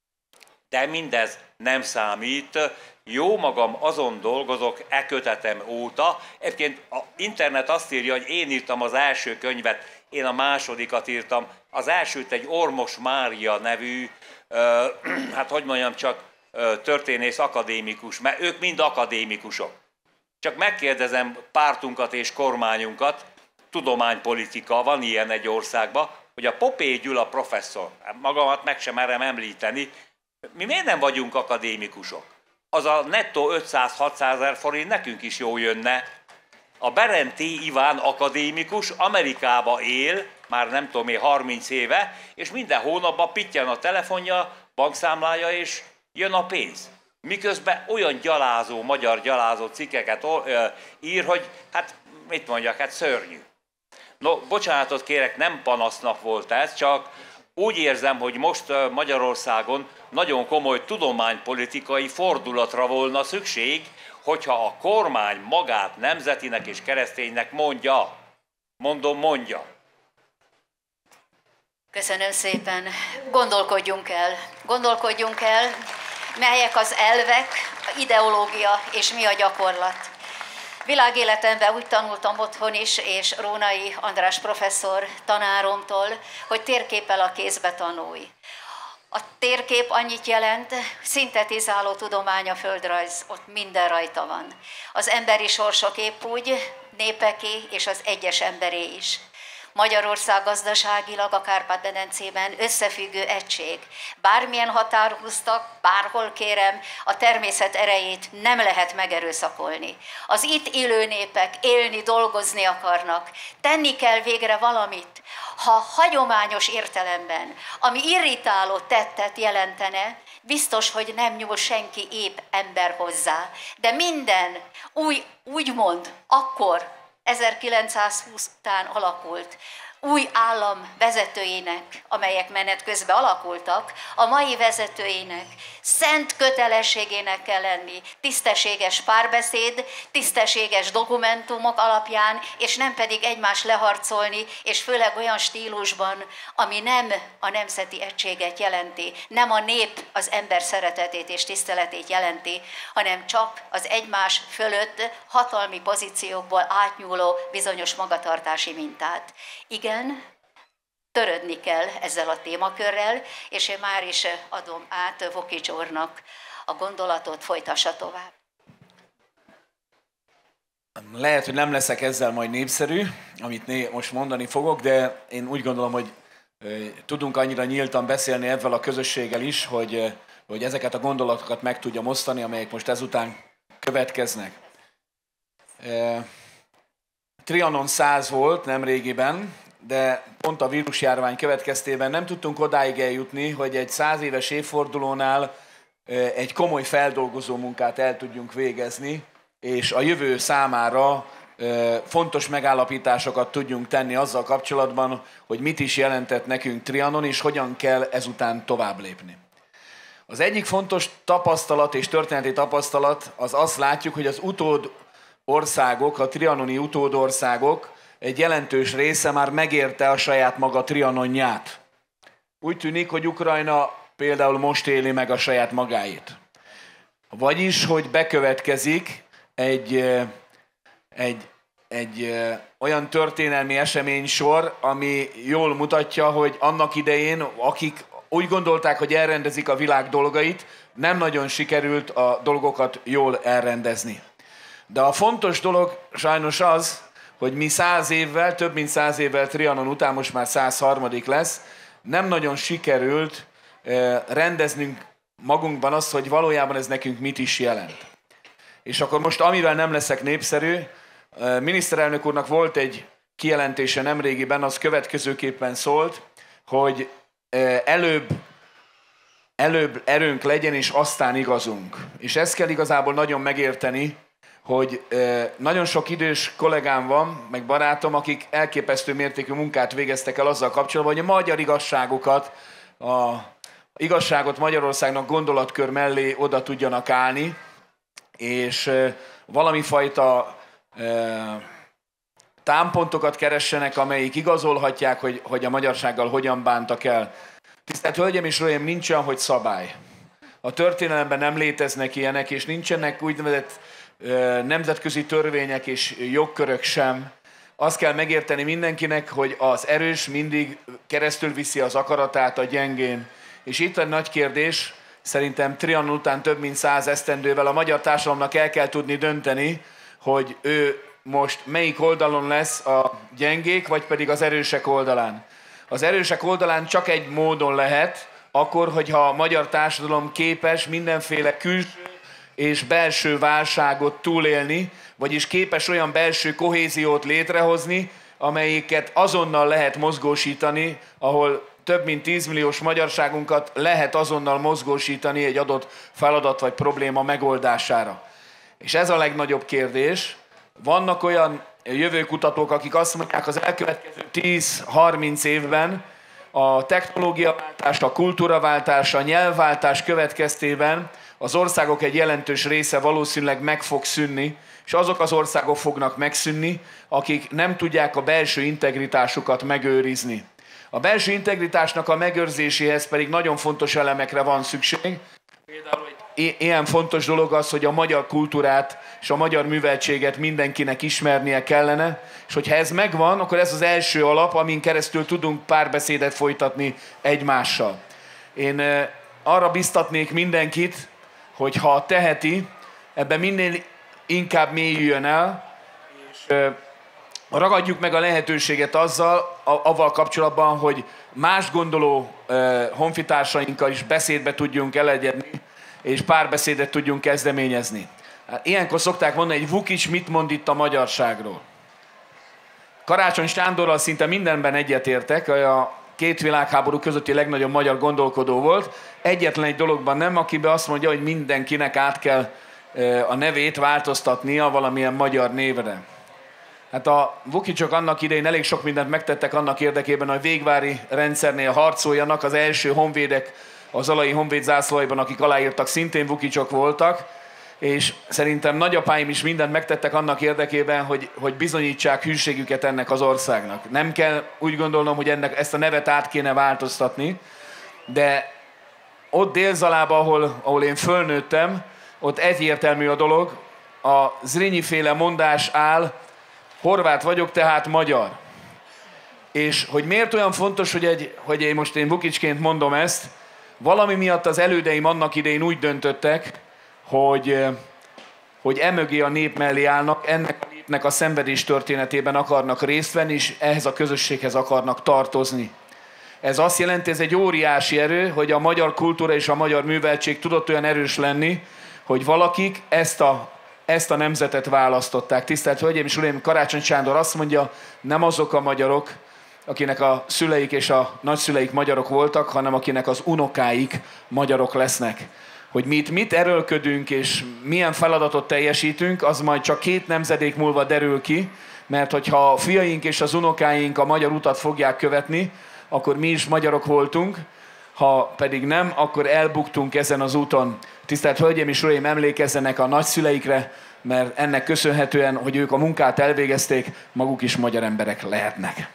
de mindez nem számít, jó magam azon dolgozok e kötetem óta. Egyébként az internet azt írja, hogy én írtam az első könyvet, én a másodikat írtam. Az elsőt egy Ormos Mária nevű, uh, hát hogy mondjam csak, uh, történész akadémikus, mert ők mind akadémikusok. Csak megkérdezem pártunkat és kormányunkat, tudománypolitika, van ilyen egy országban, hogy a Popé Gyula professzor, magamat meg sem merem említeni, mi miért nem vagyunk akadémikusok? Az a nettó ötszáz-hatszázezer forint nekünk is jó jönne. A Berenti Iván akadémikus, Amerikába él, már nem tudom én, harminc éve, és minden hónapban pittyan a telefonja, bankszámlája, és jön a pénz. Miközben olyan gyalázó, magyar gyalázó cikkeket ír, hogy hát mit mondjak, hát szörnyű. No, bocsánatot kérek, nem panasznak volt ez, csak úgy érzem, hogy most Magyarországon nagyon komoly tudománypolitikai fordulatra volna szükség, hogyha a kormány magát nemzetinek és kereszténynek mondja. Mondom, mondja. Köszönöm szépen. Gondolkodjunk el. Gondolkodjunk el, melyek az elvek, a ideológia és mi a gyakorlat. Világéletemben úgy tanultam otthon is, és Rónai András professzor tanáromtól, hogy térképpel a kézbe tanulj. A térkép annyit jelent, szintetizáló tudomány a földrajz, ott minden rajta van. Az emberi sorsok épp úgy, népeké és az egyes emberé is. Magyarország gazdaságilag a Kárpát-medencében összefüggő egység. Bármilyen határ húztak, bárhol kérem, a természet erejét nem lehet megerőszakolni. Az itt élő népek élni, dolgozni akarnak. Tenni kell végre valamit. Ha hagyományos értelemben, ami irritáló tettet jelentene, biztos, hogy nem nyúl senki épp ember hozzá. De minden új, úgymond akkor, ezerkilencszázhúsz után alakult, új állam vezetőinek, amelyek menet közben alakultak, a mai vezetőinek szent kötelességének kell lenni tisztességes párbeszéd, tisztességes dokumentumok alapján, és nem pedig egymást leharcolni, és főleg olyan stílusban, ami nem a nemzeti egységet jelenti, nem a nép az ember szeretetét és tiszteletét jelenti, hanem csak az egymás fölött hatalmi pozíciókból átnyúló bizonyos magatartási mintát. Igen, törődni kell ezzel a témakörrel, és én már is adom át Vukics úrnak a gondolatot, folytassa tovább. Lehet, hogy nem leszek ezzel majd népszerű, amit most mondani fogok, de én úgy gondolom, hogy tudunk annyira nyíltan beszélni ezzel a közösséggel is, hogy, hogy ezeket a gondolatokat meg tudjam osztani, amelyek most ezután következnek. Trianon száz volt nemrégiben, de pont a vírusjárvány következtében nem tudtunk odáig eljutni, hogy egy száz éves évfordulónál egy komoly feldolgozó munkát el tudjunk végezni, és a jövő számára fontos megállapításokat tudjunk tenni azzal kapcsolatban, hogy mit is jelentett nekünk Trianon, és hogyan kell ezután tovább lépni. Az egyik fontos tapasztalat és történeti tapasztalat az azt látjuk, hogy az utód országok, a trianoni utódországok egy jelentős része már megérte a saját maga trianonját. Úgy tűnik, hogy Ukrajna például most éli meg a saját magáit. Vagyis, hogy bekövetkezik egy, egy, egy olyan történelmi eseménysor, ami jól mutatja, hogy annak idején, akik úgy gondolták, hogy elrendezik a világ dolgait, nem nagyon sikerült a dolgokat jól elrendezni. De a fontos dolog sajnos az, hogy mi száz évvel, több mint száz évvel Trianon után, most már száz harmadik lesz, nem nagyon sikerült rendeznünk magunkban azt, hogy valójában ez nekünk mit is jelent. És akkor most, amivel nem leszek népszerű, miniszterelnök úrnak volt egy kijelentése nemrégiben, az következőképpen szólt, hogy előbb, előbb erőnk legyen, és aztán igazunk. És ezt kell igazából nagyon megérteni, hogy nagyon sok idős kollégám van, meg barátom, akik elképesztő mértékű munkát végeztek el azzal kapcsolatban, hogy a magyar igazságokat, a igazságot Magyarországnak gondolatkör mellé oda tudjanak állni, és valami fajta támpontokat keressenek, amelyik igazolhatják, hogy, hogy a magyarsággal hogyan bántak el. Tisztelt Hölgyeim és Uraim, nincs olyan, hogy szabály. A történelemben nem léteznek ilyenek, és nincsenek úgynevezett nemzetközi törvények és jogkörök sem. Azt kell megérteni mindenkinek, hogy az erős mindig keresztül viszi az akaratát a gyengén. És itt egy nagy kérdés, szerintem Trianon után több mint száz esztendővel a magyar társadalomnak el kell tudni dönteni, hogy ő most melyik oldalon lesz, a gyengék, vagy pedig az erősek oldalán. Az erősek oldalán csak egy módon lehet, akkor, hogyha a magyar társadalom képes mindenféle külső és belső válságot túlélni, vagyis képes olyan belső kohéziót létrehozni, amelyiket azonnal lehet mozgósítani, ahol több mint tízmilliós magyarságunkat lehet azonnal mozgósítani egy adott feladat vagy probléma megoldására. És ez a legnagyobb kérdés. Vannak olyan jövőkutatók, akik azt mondják, az elkövetkező tíz-harminc évben a technológiaváltás, a kultúraváltás, a nyelvváltás következtében az országok egy jelentős része valószínűleg meg fog szűnni, és azok az országok fognak megszűnni, akik nem tudják a belső integritásukat megőrizni. A belső integritásnak a megőrzéséhez pedig nagyon fontos elemekre van szükség. Például egy ilyen fontos dolog az, hogy a magyar kultúrát és a magyar műveltséget mindenkinek ismernie kellene, és hogyha ez megvan, akkor ez az első alap, amin keresztül tudunk párbeszédet folytatni egymással. Én arra biztatnék mindenkit, hogy ha teheti, ebben minél inkább mélyüljön el, és ragadjuk meg a lehetőséget azzal, avval kapcsolatban, hogy más gondoló honfitársainkkal is beszédbe tudjunk elegyedni, és párbeszédet tudjunk kezdeményezni. Ilyenkor szokták mondani, hogy Vukics mit mond itt a magyarságról. Karácsony Sándorral szinte mindenben egyetértek, a két világháború közötti legnagyobb magyar gondolkodó volt. Egyetlen egy dologban nem, akiben azt mondja, hogy mindenkinek át kell a nevét változtatnia valamilyen magyar névre. Hát a Vukicsok annak idején elég sok mindent megtettek annak érdekében, hogy a végvári rendszernél harcoljanak. Az első honvédek a Zalai Honvéd zászlóiban, akik aláírtak, szintén Vukicsok voltak, és szerintem nagyapáim is mindent megtettek annak érdekében, hogy, hogy bizonyítsák hűségüket ennek az országnak. Nem kell úgy gondolnom, hogy ennek, ezt a nevet át kéne változtatni, de ott Dél-Zalában, ahol, ahol én fölnőttem, ott egyértelmű a dolog, a Zrínyi-féle mondás áll, horvát vagyok, tehát magyar. És hogy miért olyan fontos, hogy, egy, hogy én most én Vukicsként mondom ezt, valami miatt az elődeim annak idején úgy döntöttek, hogy, hogy emögé a nép mellé állnak, ennek a népnek a szenvedés történetében akarnak részt venni, és ehhez a közösséghez akarnak tartozni. Ez azt jelenti, ez egy óriási erő, hogy a magyar kultúra és a magyar műveltség tudott olyan erős lenni, hogy valakik ezt a, ezt a nemzetet választották. Tisztelt Hölgyeim és Uraim, Karácsony Sándor azt mondja, nem azok a magyarok, akinek a szüleik és a nagyszüleik magyarok voltak, hanem akinek az unokáik magyarok lesznek. Hogy mi itt mit erőlködünk és milyen feladatot teljesítünk, az majd csak két nemzedék múlva derül ki, mert hogyha a fiaink és az unokáink a magyar utat fogják követni, akkor mi is magyarok voltunk, ha pedig nem, akkor elbuktunk ezen az úton. Tisztelt Hölgyeim és Uraim, emlékezzenek a nagyszüleikre, mert ennek köszönhetően, hogy ők a munkát elvégezték, maguk is magyar emberek lehetnek.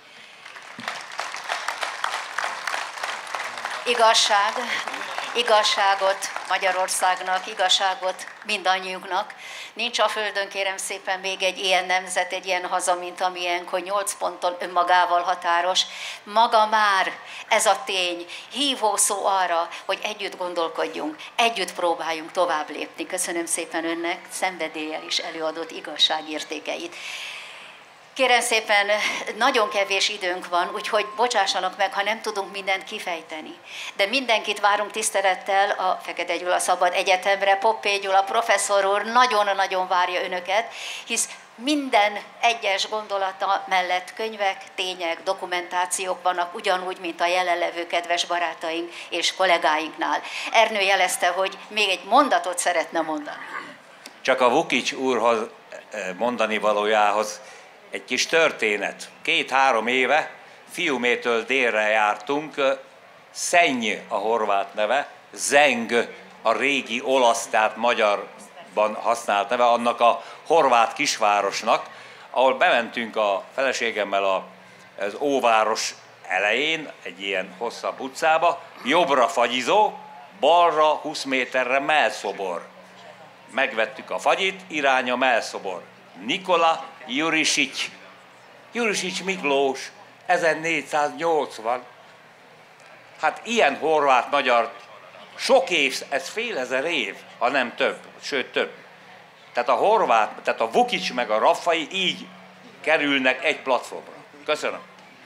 Igazság, igazságot Magyarországnak, igazságot mindannyiunknak. Nincs a Földön, kérem szépen, még egy ilyen nemzet, egy ilyen haza, mint amilyenk, hogy nyolc ponton önmagával határos. Maga már ez a tény, hívó szó arra, hogy együtt gondolkodjunk, együtt próbáljunk tovább lépni. Köszönöm szépen önnek, szenvedéllyel is előadott igazságértékeit. Kérem szépen, nagyon kevés időnk van, úgyhogy bocsássanak meg, ha nem tudunk mindent kifejteni. De mindenkit várunk tisztelettel a Fekete Gyula Szabad Egyetemre. Poppé Gyula professzor úr nagyon-nagyon várja önöket, hisz minden egyes gondolata mellett könyvek, tények, dokumentációk vannak, ugyanúgy, mint a jelenlevő kedves barátaink és kollégáinknál. Ernő jelezte, hogy még egy mondatot szeretne mondani. Csak a Vukics úrhoz mondani valójához egy kis történet. Két-három éve Fiumétől délre jártunk, Szenny a horvát neve, Zeng a régi olasz, tehát magyarban használt neve, annak a horvát kisvárosnak, ahol bementünk a feleségemmel az óváros elején, egy ilyen hosszabb utcába, jobbra fagyizó, balra húsz méterre mellszobor. Megvettük a fagyit, irány a mellszobor. Nikola Jurisics. Jurisics Miklós, ezernégyszáznyolcvan. Hát ilyen horvát-magyar sok év, ez fél ezer év, ha nem több, sőt több. Tehát a horvát, tehát a Vukics meg a Raffai így kerülnek egy platformra. Köszönöm.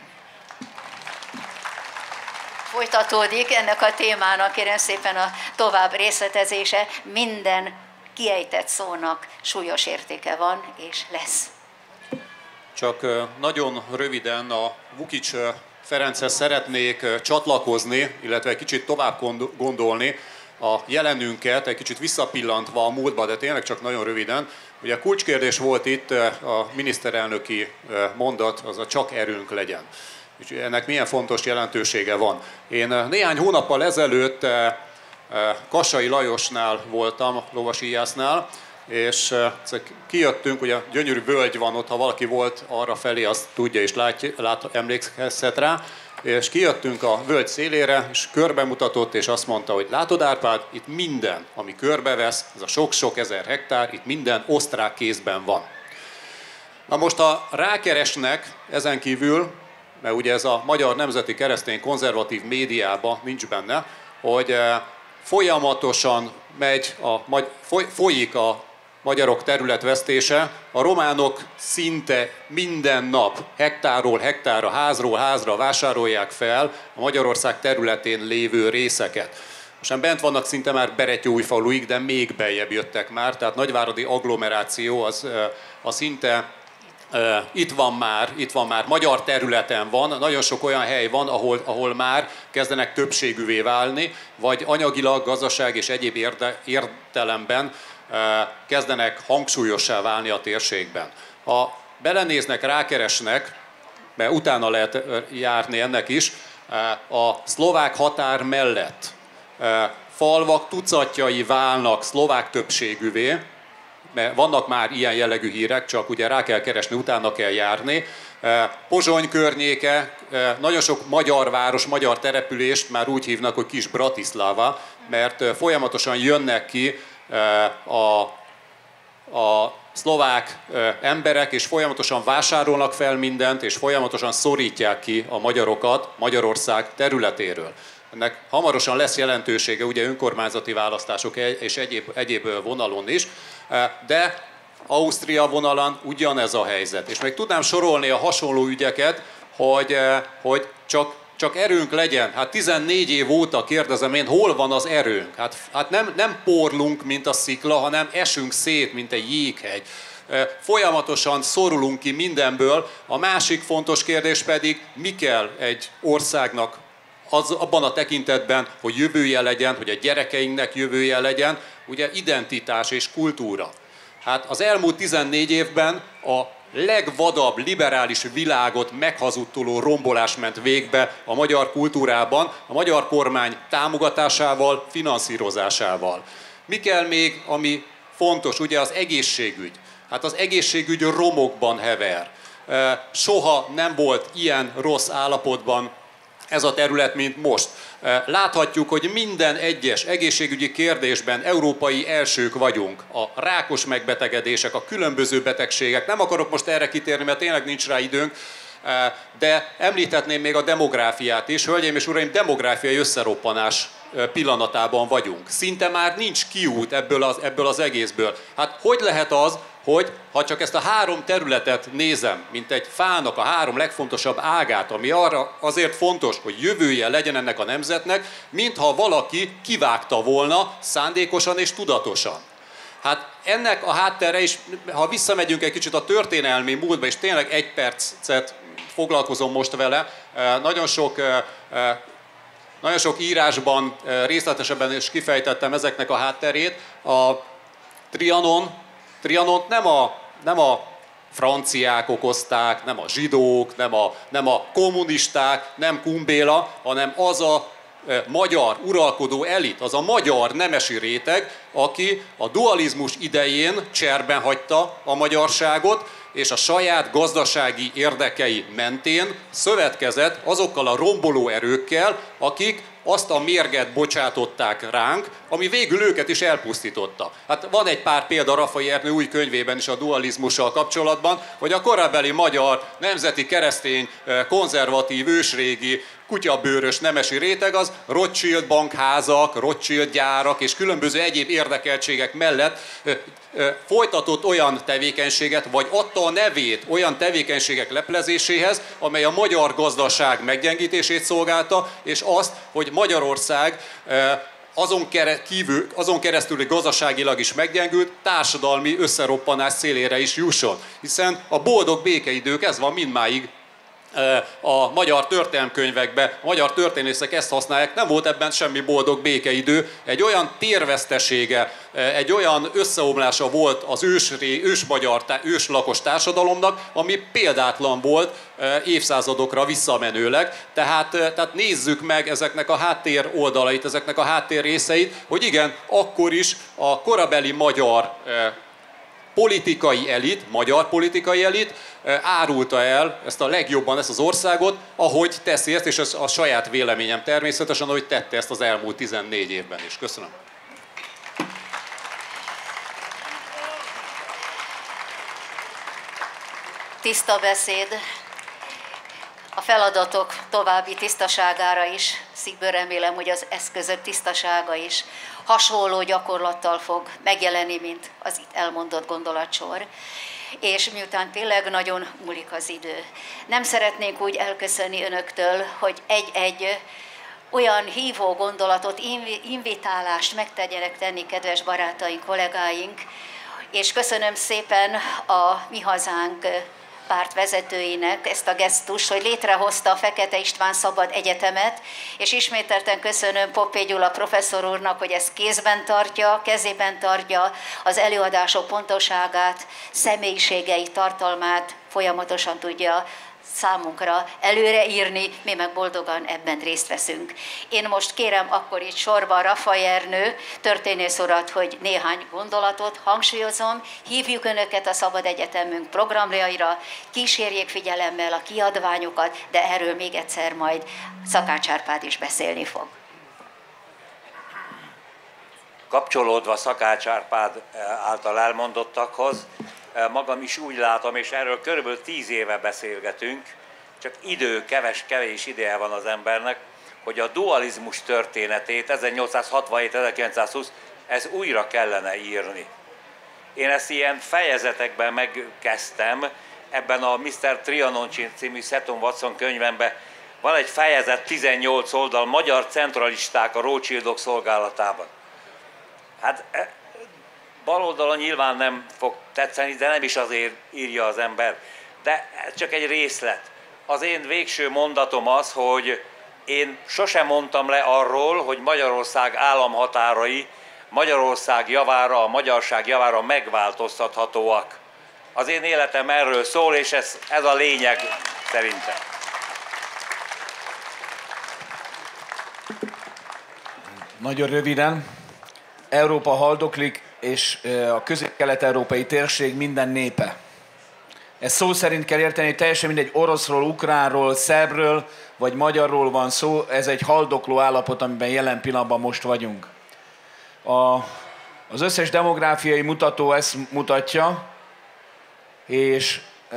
Folytatódik ennek a témának, kérem szépen, a tovább részletezése. Minden kiejtett szónak súlyos értéke van, és lesz. Csak nagyon röviden a Vukics Ferenchez szeretnék csatlakozni, illetve egy kicsit tovább gondolni a jelenünket, egy kicsit visszapillantva a múltba, de tényleg csak nagyon röviden. Ugye kulcskérdés volt itt a miniszterelnöki mondat, az a csak erőnk legyen. És ennek milyen fontos jelentősége van. Én néhány hónappal ezelőtt Kassai Lajosnál voltam, lovasíjásznál, és kijöttünk, ugye gyönyörű völgy van ott, ha valaki volt arra felé, azt tudja és látja, lát, emlékezhet rá, és kijöttünk a völgy szélére, és körbemutatott, és azt mondta, hogy látod Árpád, itt minden, ami körbevesz, ez a sok-sok ezer hektár, itt minden osztrák kézben van. Na most a rákeresnek ezen kívül, mert ugye ez a Magyar Nemzeti Keresztény Konzervatív médiában nincs benne, hogy folyamatosan megy a, folyik a magyarok területvesztése, a románok szinte minden nap hektárról hektárra, házról házra vásárolják fel a Magyarország területén lévő részeket. Most bent vannak szinte már Beretyóújfaluig, de még beljebb jöttek már, tehát Nagyváradi agglomeráció az, az szinte Uh, itt van már, itt van már, magyar területen van, nagyon sok olyan hely van, ahol, ahol már kezdenek többségűvé válni, vagy anyagilag, gazdaság és egyéb érde, értelemben uh, kezdenek hangsúlyossá válni a térségben. A belenéznek, rákeresnek, mert utána lehet járni ennek is, a szlovák határ mellett falvak tucatjai válnak szlovák többségűvé, mert vannak már ilyen jellegű hírek, csak ugye rá kell keresni, utána kell járni. Pozsony környéke, nagyon sok magyar város, magyar települést már úgy hívnak, hogy Kis Bratislava, mert folyamatosan jönnek ki a, a szlovák emberek, és folyamatosan vásárolnak fel mindent, és folyamatosan szorítják ki a magyarokat Magyarország területéről. Ennek hamarosan lesz jelentősége ugye önkormányzati választások és egyéb, egyéb vonalon is, de Ausztria vonalán ugyanez a helyzet. És még tudnám sorolni a hasonló ügyeket, hogy, hogy csak, csak erőnk legyen. Hát tizennégy év óta kérdezem én, hol van az erőnk? Hát, hát nem, nem porlunk, mint a szikla, hanem esünk szét, mint egy jéghegy. Folyamatosan szorulunk ki mindenből. A másik fontos kérdés pedig, mi kell egy országnak az, abban a tekintetben, hogy jövője legyen, hogy a gyerekeinknek jövője legyen, ugye identitás és kultúra. Hát az elmúlt tizennégy évben a legvadabb liberális világot meghazudtoló rombolás ment végbe a magyar kultúrában, a magyar kormány támogatásával, finanszírozásával. Mi kell még, ami fontos, ugye az egészségügy. Hát az egészségügy romokban hever. Soha nem volt ilyen rossz állapotban ez a terület, mint most. Láthatjuk, hogy minden egyes egészségügyi kérdésben európai elsők vagyunk. A rákos megbetegedések, a különböző betegségek, nem akarok most erre kitérni, mert tényleg nincs rá időnk, de említhetném még a demográfiát is. Hölgyeim és uraim, demográfiai összeroppanás pillanatában vagyunk. Szinte már nincs kiút ebből az, ebből az egészből. Hát hogy lehet az, hogy ha csak ezt a három területet nézem, mint egy fának a három legfontosabb ágát, ami arra azért fontos, hogy jövője legyen ennek a nemzetnek, mintha valaki kivágta volna szándékosan és tudatosan. Hát ennek a háttere is, ha visszamegyünk egy kicsit a történelmi múltba, és tényleg egy percet foglalkozom most vele, nagyon sok, nagyon sok írásban részletesebben is kifejtettem ezeknek a hátterét. A Trianon, Trianont nem a, nem a franciák okozták, nem a zsidók, nem a, nem a kommunisták, nem Kumbéla, hanem az a e, magyar uralkodó elit, az a magyar nemesi réteg, aki a dualizmus idején cserben hagyta a magyarságot, és a saját gazdasági érdekei mentén szövetkezett azokkal a romboló erőkkel, akik azt a mérget bocsátották ránk, ami végül őket is elpusztította. Hát van egy pár példa Rafai Ernő új könyvében is a dualizmussal kapcsolatban, hogy a korabeli magyar nemzeti keresztény, konzervatív, ősrégi, kutyabőrös nemesi réteg az Rothschild bankházak, Rothschild gyárak és különböző egyéb érdekeltségek mellett folytatott olyan tevékenységet, vagy adta a nevét olyan tevékenységek leplezéséhez, amely a magyar gazdaság meggyengítését szolgálta, és azt, hogy Magyarország azon, kívül, azon keresztül, hogy gazdaságilag is meggyengült, társadalmi összeroppanás szélére is jusson. Hiszen a boldog békeidők, ez van mindmáig a magyar történelemkönyvekben, a magyar történészek ezt használják, nem volt ebben semmi boldog békeidő, egy olyan térvesztesége, egy olyan összeomlása volt az ősré, ősmagyar, őslakos társadalomnak, ami példátlan volt évszázadokra visszamenőleg. Tehát, tehát nézzük meg ezeknek a háttér oldalait, ezeknek a háttér részeit, hogy igen, akkor is a korabeli magyar politikai elit, magyar politikai elit árulta el ezt a legjobban ezt az országot, ahogy teszi ezt, és ez a saját véleményem természetesen, ahogy tette ezt az elmúlt tizennégy évben is. Köszönöm. Tiszta beszéd. A feladatok további tisztaságára is, szívből remélem, hogy az eszközök tisztasága is hasonló gyakorlattal fog megjelenni, mint az itt elmondott gondolatsor. És miután tényleg nagyon múlik az idő, nem szeretnénk úgy elköszönni önöktől, hogy egy-egy olyan hívó gondolatot, invitálást megtegyenek tenni, kedves barátaink, kollégáink, és köszönöm szépen a Mi Hazánk párt vezetőinek ezt a gesztust, hogy létrehozta a Fekete István Szabad Egyetemet, és ismételten köszönöm Poppé Gyula professzor úrnak, hogy ezt kézben tartja, kezében tartja az előadások pontosságát, személyiségei tartalmát folyamatosan tudja számunkra előre írni, mi meg boldogan ebben részt veszünk. Én most kérem akkor itt sorban Raffai Ernő történész urat, hogy néhány gondolatot hangsúlyozom, hívjuk Önöket a Szabad Egyetemünk programjaira, kísérjék figyelemmel a kiadványokat, de erről még egyszer majd Szakács Árpád is beszélni fog. Kapcsolódva Szakács Árpád által elmondottakhoz, magam is úgy látom, és erről körülbelül tíz éve beszélgetünk, csak idő, keves, kevés ideje van az embernek, hogy a dualizmus történetét ezernyolcszázhatvanhét ezerkilencszázhúsz, ez újra kellene írni. Én ezt ilyen fejezetekben megkezdtem, ebben a miszter Trianon című Seton Watson könyvemben van egy fejezet, tizennyolc oldal, magyar centralisták a Rothschildok szolgálatában. Hát bal oldalon nyilván nem fog tetszeni, de nem is azért írja az ember. De ez csak egy részlet. Az én végső mondatom az, hogy én sosem mondtam le arról, hogy Magyarország államhatárai Magyarország javára, a magyarság javára megváltoztathatóak. Az én életem erről szól, és ez, ez a lényeg szerintem. Nagyon röviden. Európa haldoklik, és a közép-kelet-európai térség minden népe. Ezt szó szerint kell érteni, teljesen mindegy oroszról, ukránról, szerbről vagy magyarról van szó, ez egy haldokló állapot, amiben jelen pillanatban most vagyunk. A, az összes demográfiai mutató ezt mutatja, és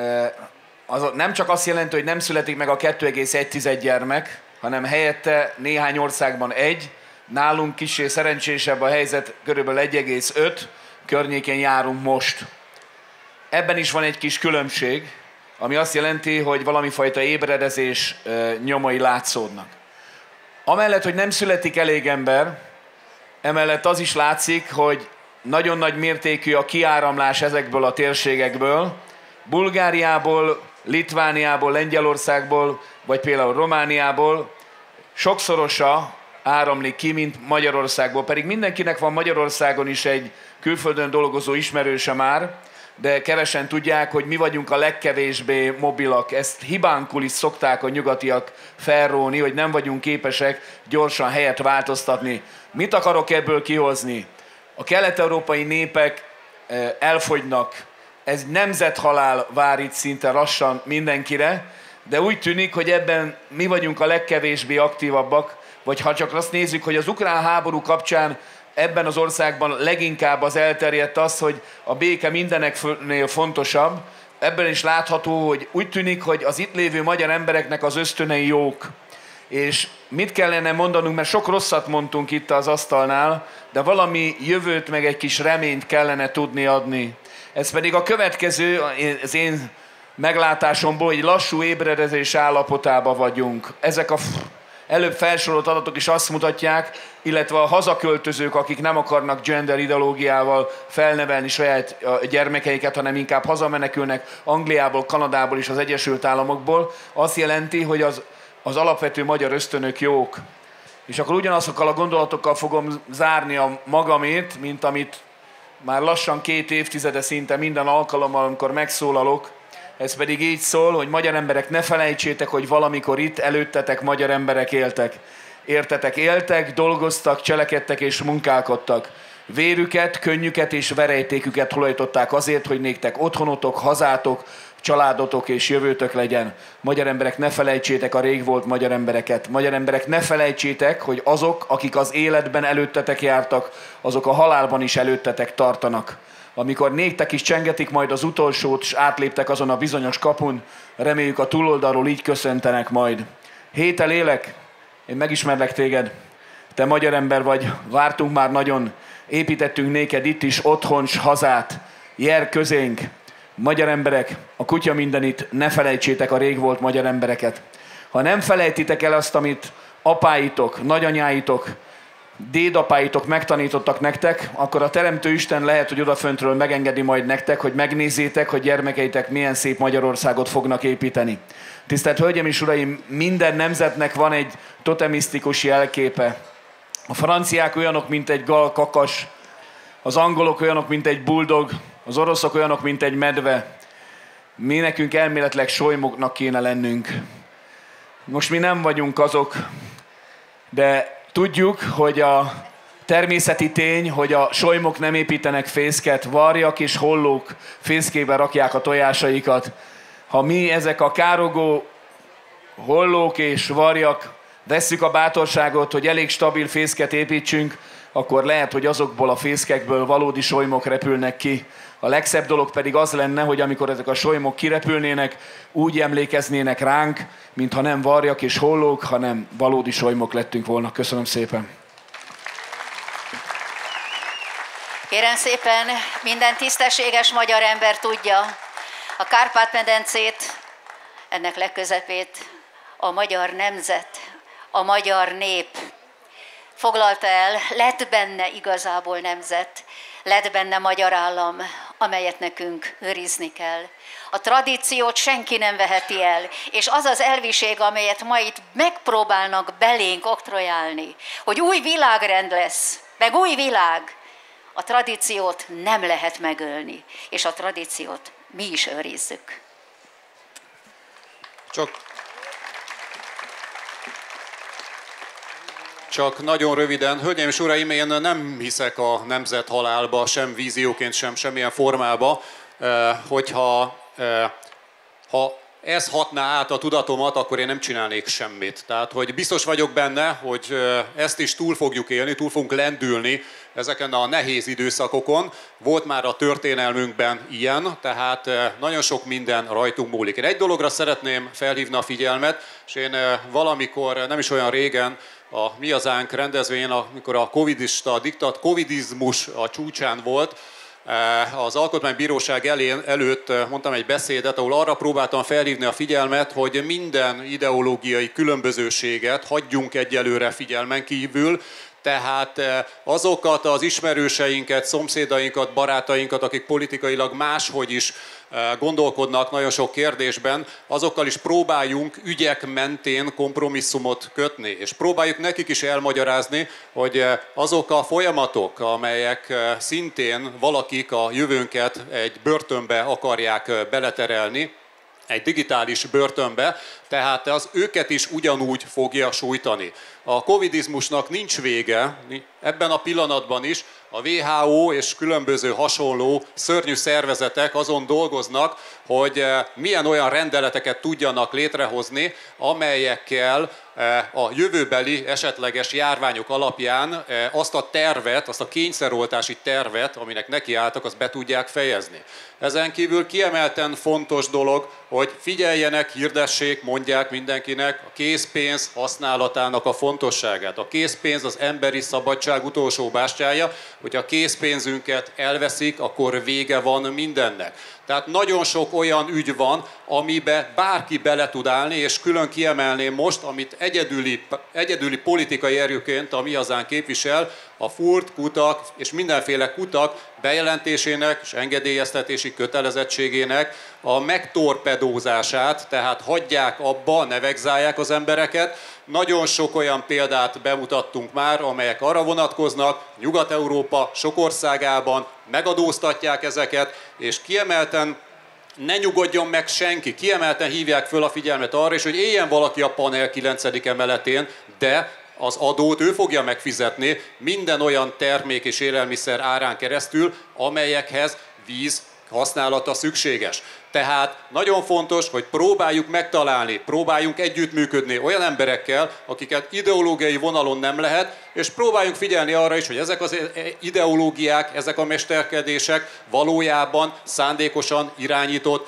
az nem csak azt jelenti, hogy nem születik meg a kettő egész egy gyermek, hanem helyette néhány országban egy, nálunk kissé szerencsésebb a helyzet, körülbelül egy egész öt környékén járunk most. Ebben is van egy kis különbség, ami azt jelenti, hogy valami fajta ébredezés nyomai látszódnak. Amellett, hogy nem születik elég ember, emellett az is látszik, hogy nagyon nagy mértékű a kiáramlás ezekből a térségekből, Bulgáriából, Litvániából, Lengyelországból, vagy például Romániából sokszorosa áramlik ki, mint Magyarországból. Pedig mindenkinek van Magyarországon is egy külföldön dolgozó ismerőse már, de kevesen tudják, hogy mi vagyunk a legkevésbé mobilak. Ezt hibánkul is szokták a nyugatiak felróni, hogy nem vagyunk képesek gyorsan helyet változtatni. Mit akarok ebből kihozni? A kelet-európai népek elfogynak. Ez nemzethalál vár itt szinte lassan mindenkire, de úgy tűnik, hogy ebben mi vagyunk a legkevésbé aktívabbak, vagy ha csak azt nézzük, hogy az ukrán háború kapcsán ebben az országban leginkább az elterjedt az, hogy a béke mindeneknél fontosabb. Ebben is látható, hogy úgy tűnik, hogy az itt lévő magyar embereknek az ösztönei jók. És mit kellene mondanunk, mert sok rosszat mondtunk itt az asztalnál, de valami jövőt meg egy kis reményt kellene tudni adni. Ez pedig a következő, az én meglátásomból, hogy lassú ébredezés állapotában vagyunk. Ezek a előbb felsorolt adatok is azt mutatják, illetve a hazaköltözők, akik nem akarnak gender ideológiával felnevelni saját gyermekeiket, hanem inkább hazamenekülnek Angliából, Kanadából és az Egyesült Államokból, azt jelenti, hogy az, az alapvető magyar ösztönök jók. És akkor ugyanazokkal a gondolatokkal fogom zárni a magamét, mint amit már lassan két évtizede szinte minden alkalommal, amikor megszólalok. Ez pedig így szól, hogy magyar emberek, ne felejtsétek, hogy valamikor itt előttetek magyar emberek éltek. Értetek, éltek, dolgoztak, cselekedtek és munkálkodtak. Vérüket, könnyüket és verejtéküket tulajtották azért, hogy néktek otthonotok, hazátok, családotok és jövőtök legyen. Magyar emberek, ne felejtsétek a rég volt magyar embereket. Magyar emberek, ne felejtsétek, hogy azok, akik az életben előttetek jártak, azok a halálban is előttetek tartanak. Amikor néktek is csengetik majd az utolsót, és átléptek azon a bizonyos kapun, reméljük a túloldalról így köszöntenek majd. Hétel élek, én megismerlek téged, te magyar ember vagy, vártunk már nagyon, építettünk néked itt is otthon, s hazát, jer közénk. Magyar emberek, a kutya mindenit, ne felejtsétek a rég volt magyar embereket. Ha nem felejtitek el azt, amit apáitok, nagyanyáitok dédapáitok megtanítottak nektek, akkor a Teremtő Isten lehet, hogy odaföntről megengedi majd nektek, hogy megnézzétek, hogy gyermekeitek milyen szép Magyarországot fognak építeni. Tisztelt Hölgyeim és Uraim, minden nemzetnek van egy totemisztikus jelképe. A franciák olyanok, mint egy gal kakas, az angolok olyanok, mint egy buldog, az oroszok olyanok, mint egy medve. Mi nekünk elméletileg solymoknak kéne lennünk. Most mi nem vagyunk azok, de tudjuk, hogy a természeti tény, hogy a solymok nem építenek fészket, varjak és hollók fészkébe rakják a tojásaikat. Ha mi ezek a károgó hollók és varjak vesszük a bátorságot, hogy elég stabil fészket építsünk, akkor lehet, hogy azokból a fészkekből valódi solymok repülnek ki. A legszebb dolog pedig az lenne, hogy amikor ezek a solymok kirepülnének, úgy emlékeznének ránk, mintha nem varjak és hollók, hanem valódi solymok lettünk volna. Köszönöm szépen! Kérem szépen, minden tisztességes magyar ember tudja, a Kárpát-medencét, ennek legközepét a magyar nemzet, a magyar nép foglalta el, lett benne igazából nemzet, lett benne magyar állam, amelyet nekünk őrizni kell. A tradíciót senki nem veheti el, és az az elviség, amelyet ma itt megpróbálnak belénk oktrojálni, hogy új világrend lesz, meg új világ, a tradíciót nem lehet megölni, és a tradíciót mi is őrizzük. Csak, csak nagyon röviden, hölgyeim és uraim, én nem hiszek a nemzet halálba, sem vízióként, sem semmilyen formába, hogyha ha ez hatná át a tudatomat, akkor én nem csinálnék semmit. Tehát, hogy biztos vagyok benne, hogy ezt is túl fogjuk élni, túl fogunk lendülni ezeken a nehéz időszakokon. Volt már a történelmünkben ilyen, tehát nagyon sok minden rajtunk múlik. Én egy dologra szeretném felhívni a figyelmet, és én valamikor, nem is olyan régen, a Mi Hazánk rendezvényen, amikor a covidista, diktat, covidizmus a csúcsán volt, az Alkotmánybíróság elén, előtt mondtam egy beszédet, ahol arra próbáltam felhívni a figyelmet, hogy minden ideológiai különbözőséget hagyjunk egyelőre figyelmen kívül, tehát azokat az ismerőseinket, szomszédainkat, barátainkat, akik politikailag máshogy is gondolkodnak nagyon sok kérdésben, azokkal is próbáljunk ügyek mentén kompromisszumot kötni, és próbáljuk nekik is elmagyarázni, hogy azok a folyamatok, amelyek szintén valakik a jövőnket egy börtönbe akarják beleterelni, egy digitális börtönbe, tehát az őket is ugyanúgy fogja sújtani. A covidizmusnak nincs vége, ebben a pillanatban is a dupla vé há ó és különböző hasonló szörnyű szervezetek azon dolgoznak, hogy milyen olyan rendeleteket tudjanak létrehozni, amelyekkel a jövőbeli esetleges járványok alapján azt a tervet, azt a kényszeroltási tervet, aminek nekiálltak, azt be tudják fejezni. Ezen kívül kiemelten fontos dolog, hogy figyeljenek, hirdessék, mondják mindenkinek a készpénz használatának a fontosságát. A készpénz az emberi szabadság utolsó bástyája, hogy a készpénzünket elveszik, akkor vége van mindennek. Tehát nagyon sok olyan ügy van, amibe bárki bele tud állni, és külön kiemelném most, amit egyedüli, egyedüli politikai erőként a Mi Hazánk képvisel, a furt, kutak és mindenféle kutak bejelentésének és engedélyeztetési kötelezettségének a megtorpedózását, tehát hagyják abba, ne vegzálják az embereket. Nagyon sok olyan példát bemutattunk már, amelyek arra vonatkoznak, Nyugat-Európa sok országában megadóztatják ezeket, és kiemelten ne nyugodjon meg senki, kiemelten hívják föl a figyelmet arra, és hogy éljen valaki a panel kilencedik emeletén, de az adót ő fogja megfizetni minden olyan termék és élelmiszer árán keresztül, amelyekhez víz használata szükséges. Tehát nagyon fontos, hogy próbáljuk megtalálni, próbáljunk együttműködni olyan emberekkel, akiket ideológiai vonalon nem lehet, és próbáljunk figyelni arra is, hogy ezek az ideológiák, ezek a mesterkedések valójában szándékosan irányított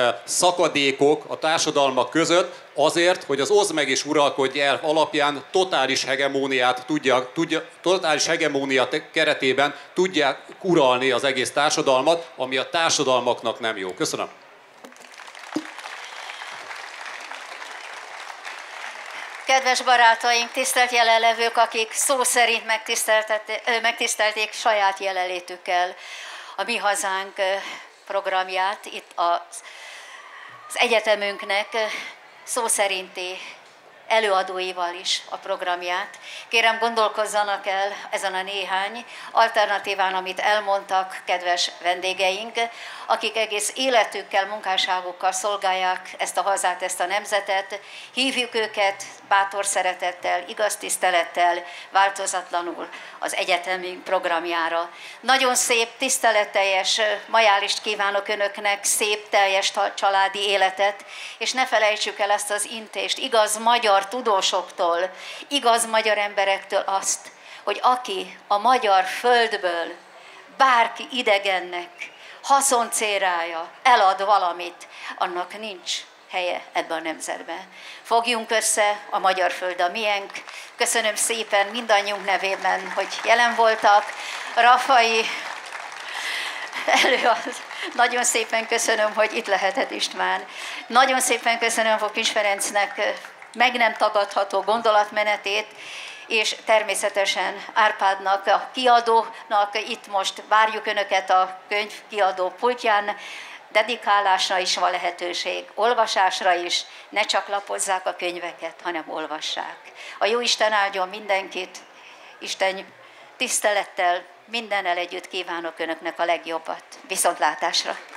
szakadékok a társadalmak között, azért, hogy az oszd meg és uralkodj el alapján totális hegemóniát tudja, tudja, totális hegemónia keretében tudják uralni az egész társadalmat, ami a társadalmaknak nem jó. Köszönöm. Kedves barátaink, tisztelt jelenlevők, akik szó szerint megtisztelték saját jelenlétükkel a Mi Hazánk programját, itt az, az egyetemünknek szó szerinti előadóival is a programját. Kérem, gondolkozzanak el ezen a néhány alternatíván, amit elmondtak kedves vendégeink, akik egész életükkel, munkásságukkal szolgálják ezt a hazát, ezt a nemzetet. Hívjuk őket bátor szeretettel, igaz tisztelettel, változatlanul az egyetemünk programjára. Nagyon szép, tiszteletteljes majálist kívánok önöknek, szép, teljes családi életet, és ne felejtsük el ezt az intést, igaz magyar tudósoktól, igaz magyar emberektől azt, hogy aki a magyar földből bárki idegennek haszoncélrája elad valamit, annak nincs helye ebben a nemzetben. Fogjunk össze, a magyar föld a miénk. Köszönöm szépen mindannyiunk nevében, hogy jelen voltak. Rafai előadó. Nagyon szépen köszönöm, hogy itt lehetett István. Nagyon szépen köszönöm Vokincs Ferencnek meg nem tagadható gondolatmenetét, és természetesen Árpádnak, a kiadónak, itt most várjuk Önöket a könyvkiadó pultján, dedikálásra is van lehetőség, olvasásra is, ne csak lapozzák a könyveket, hanem olvassák. A Jóisten áldjon mindenkit, Isten tisztelettel, mindennel együtt kívánok Önöknek a legjobbat. Viszontlátásra!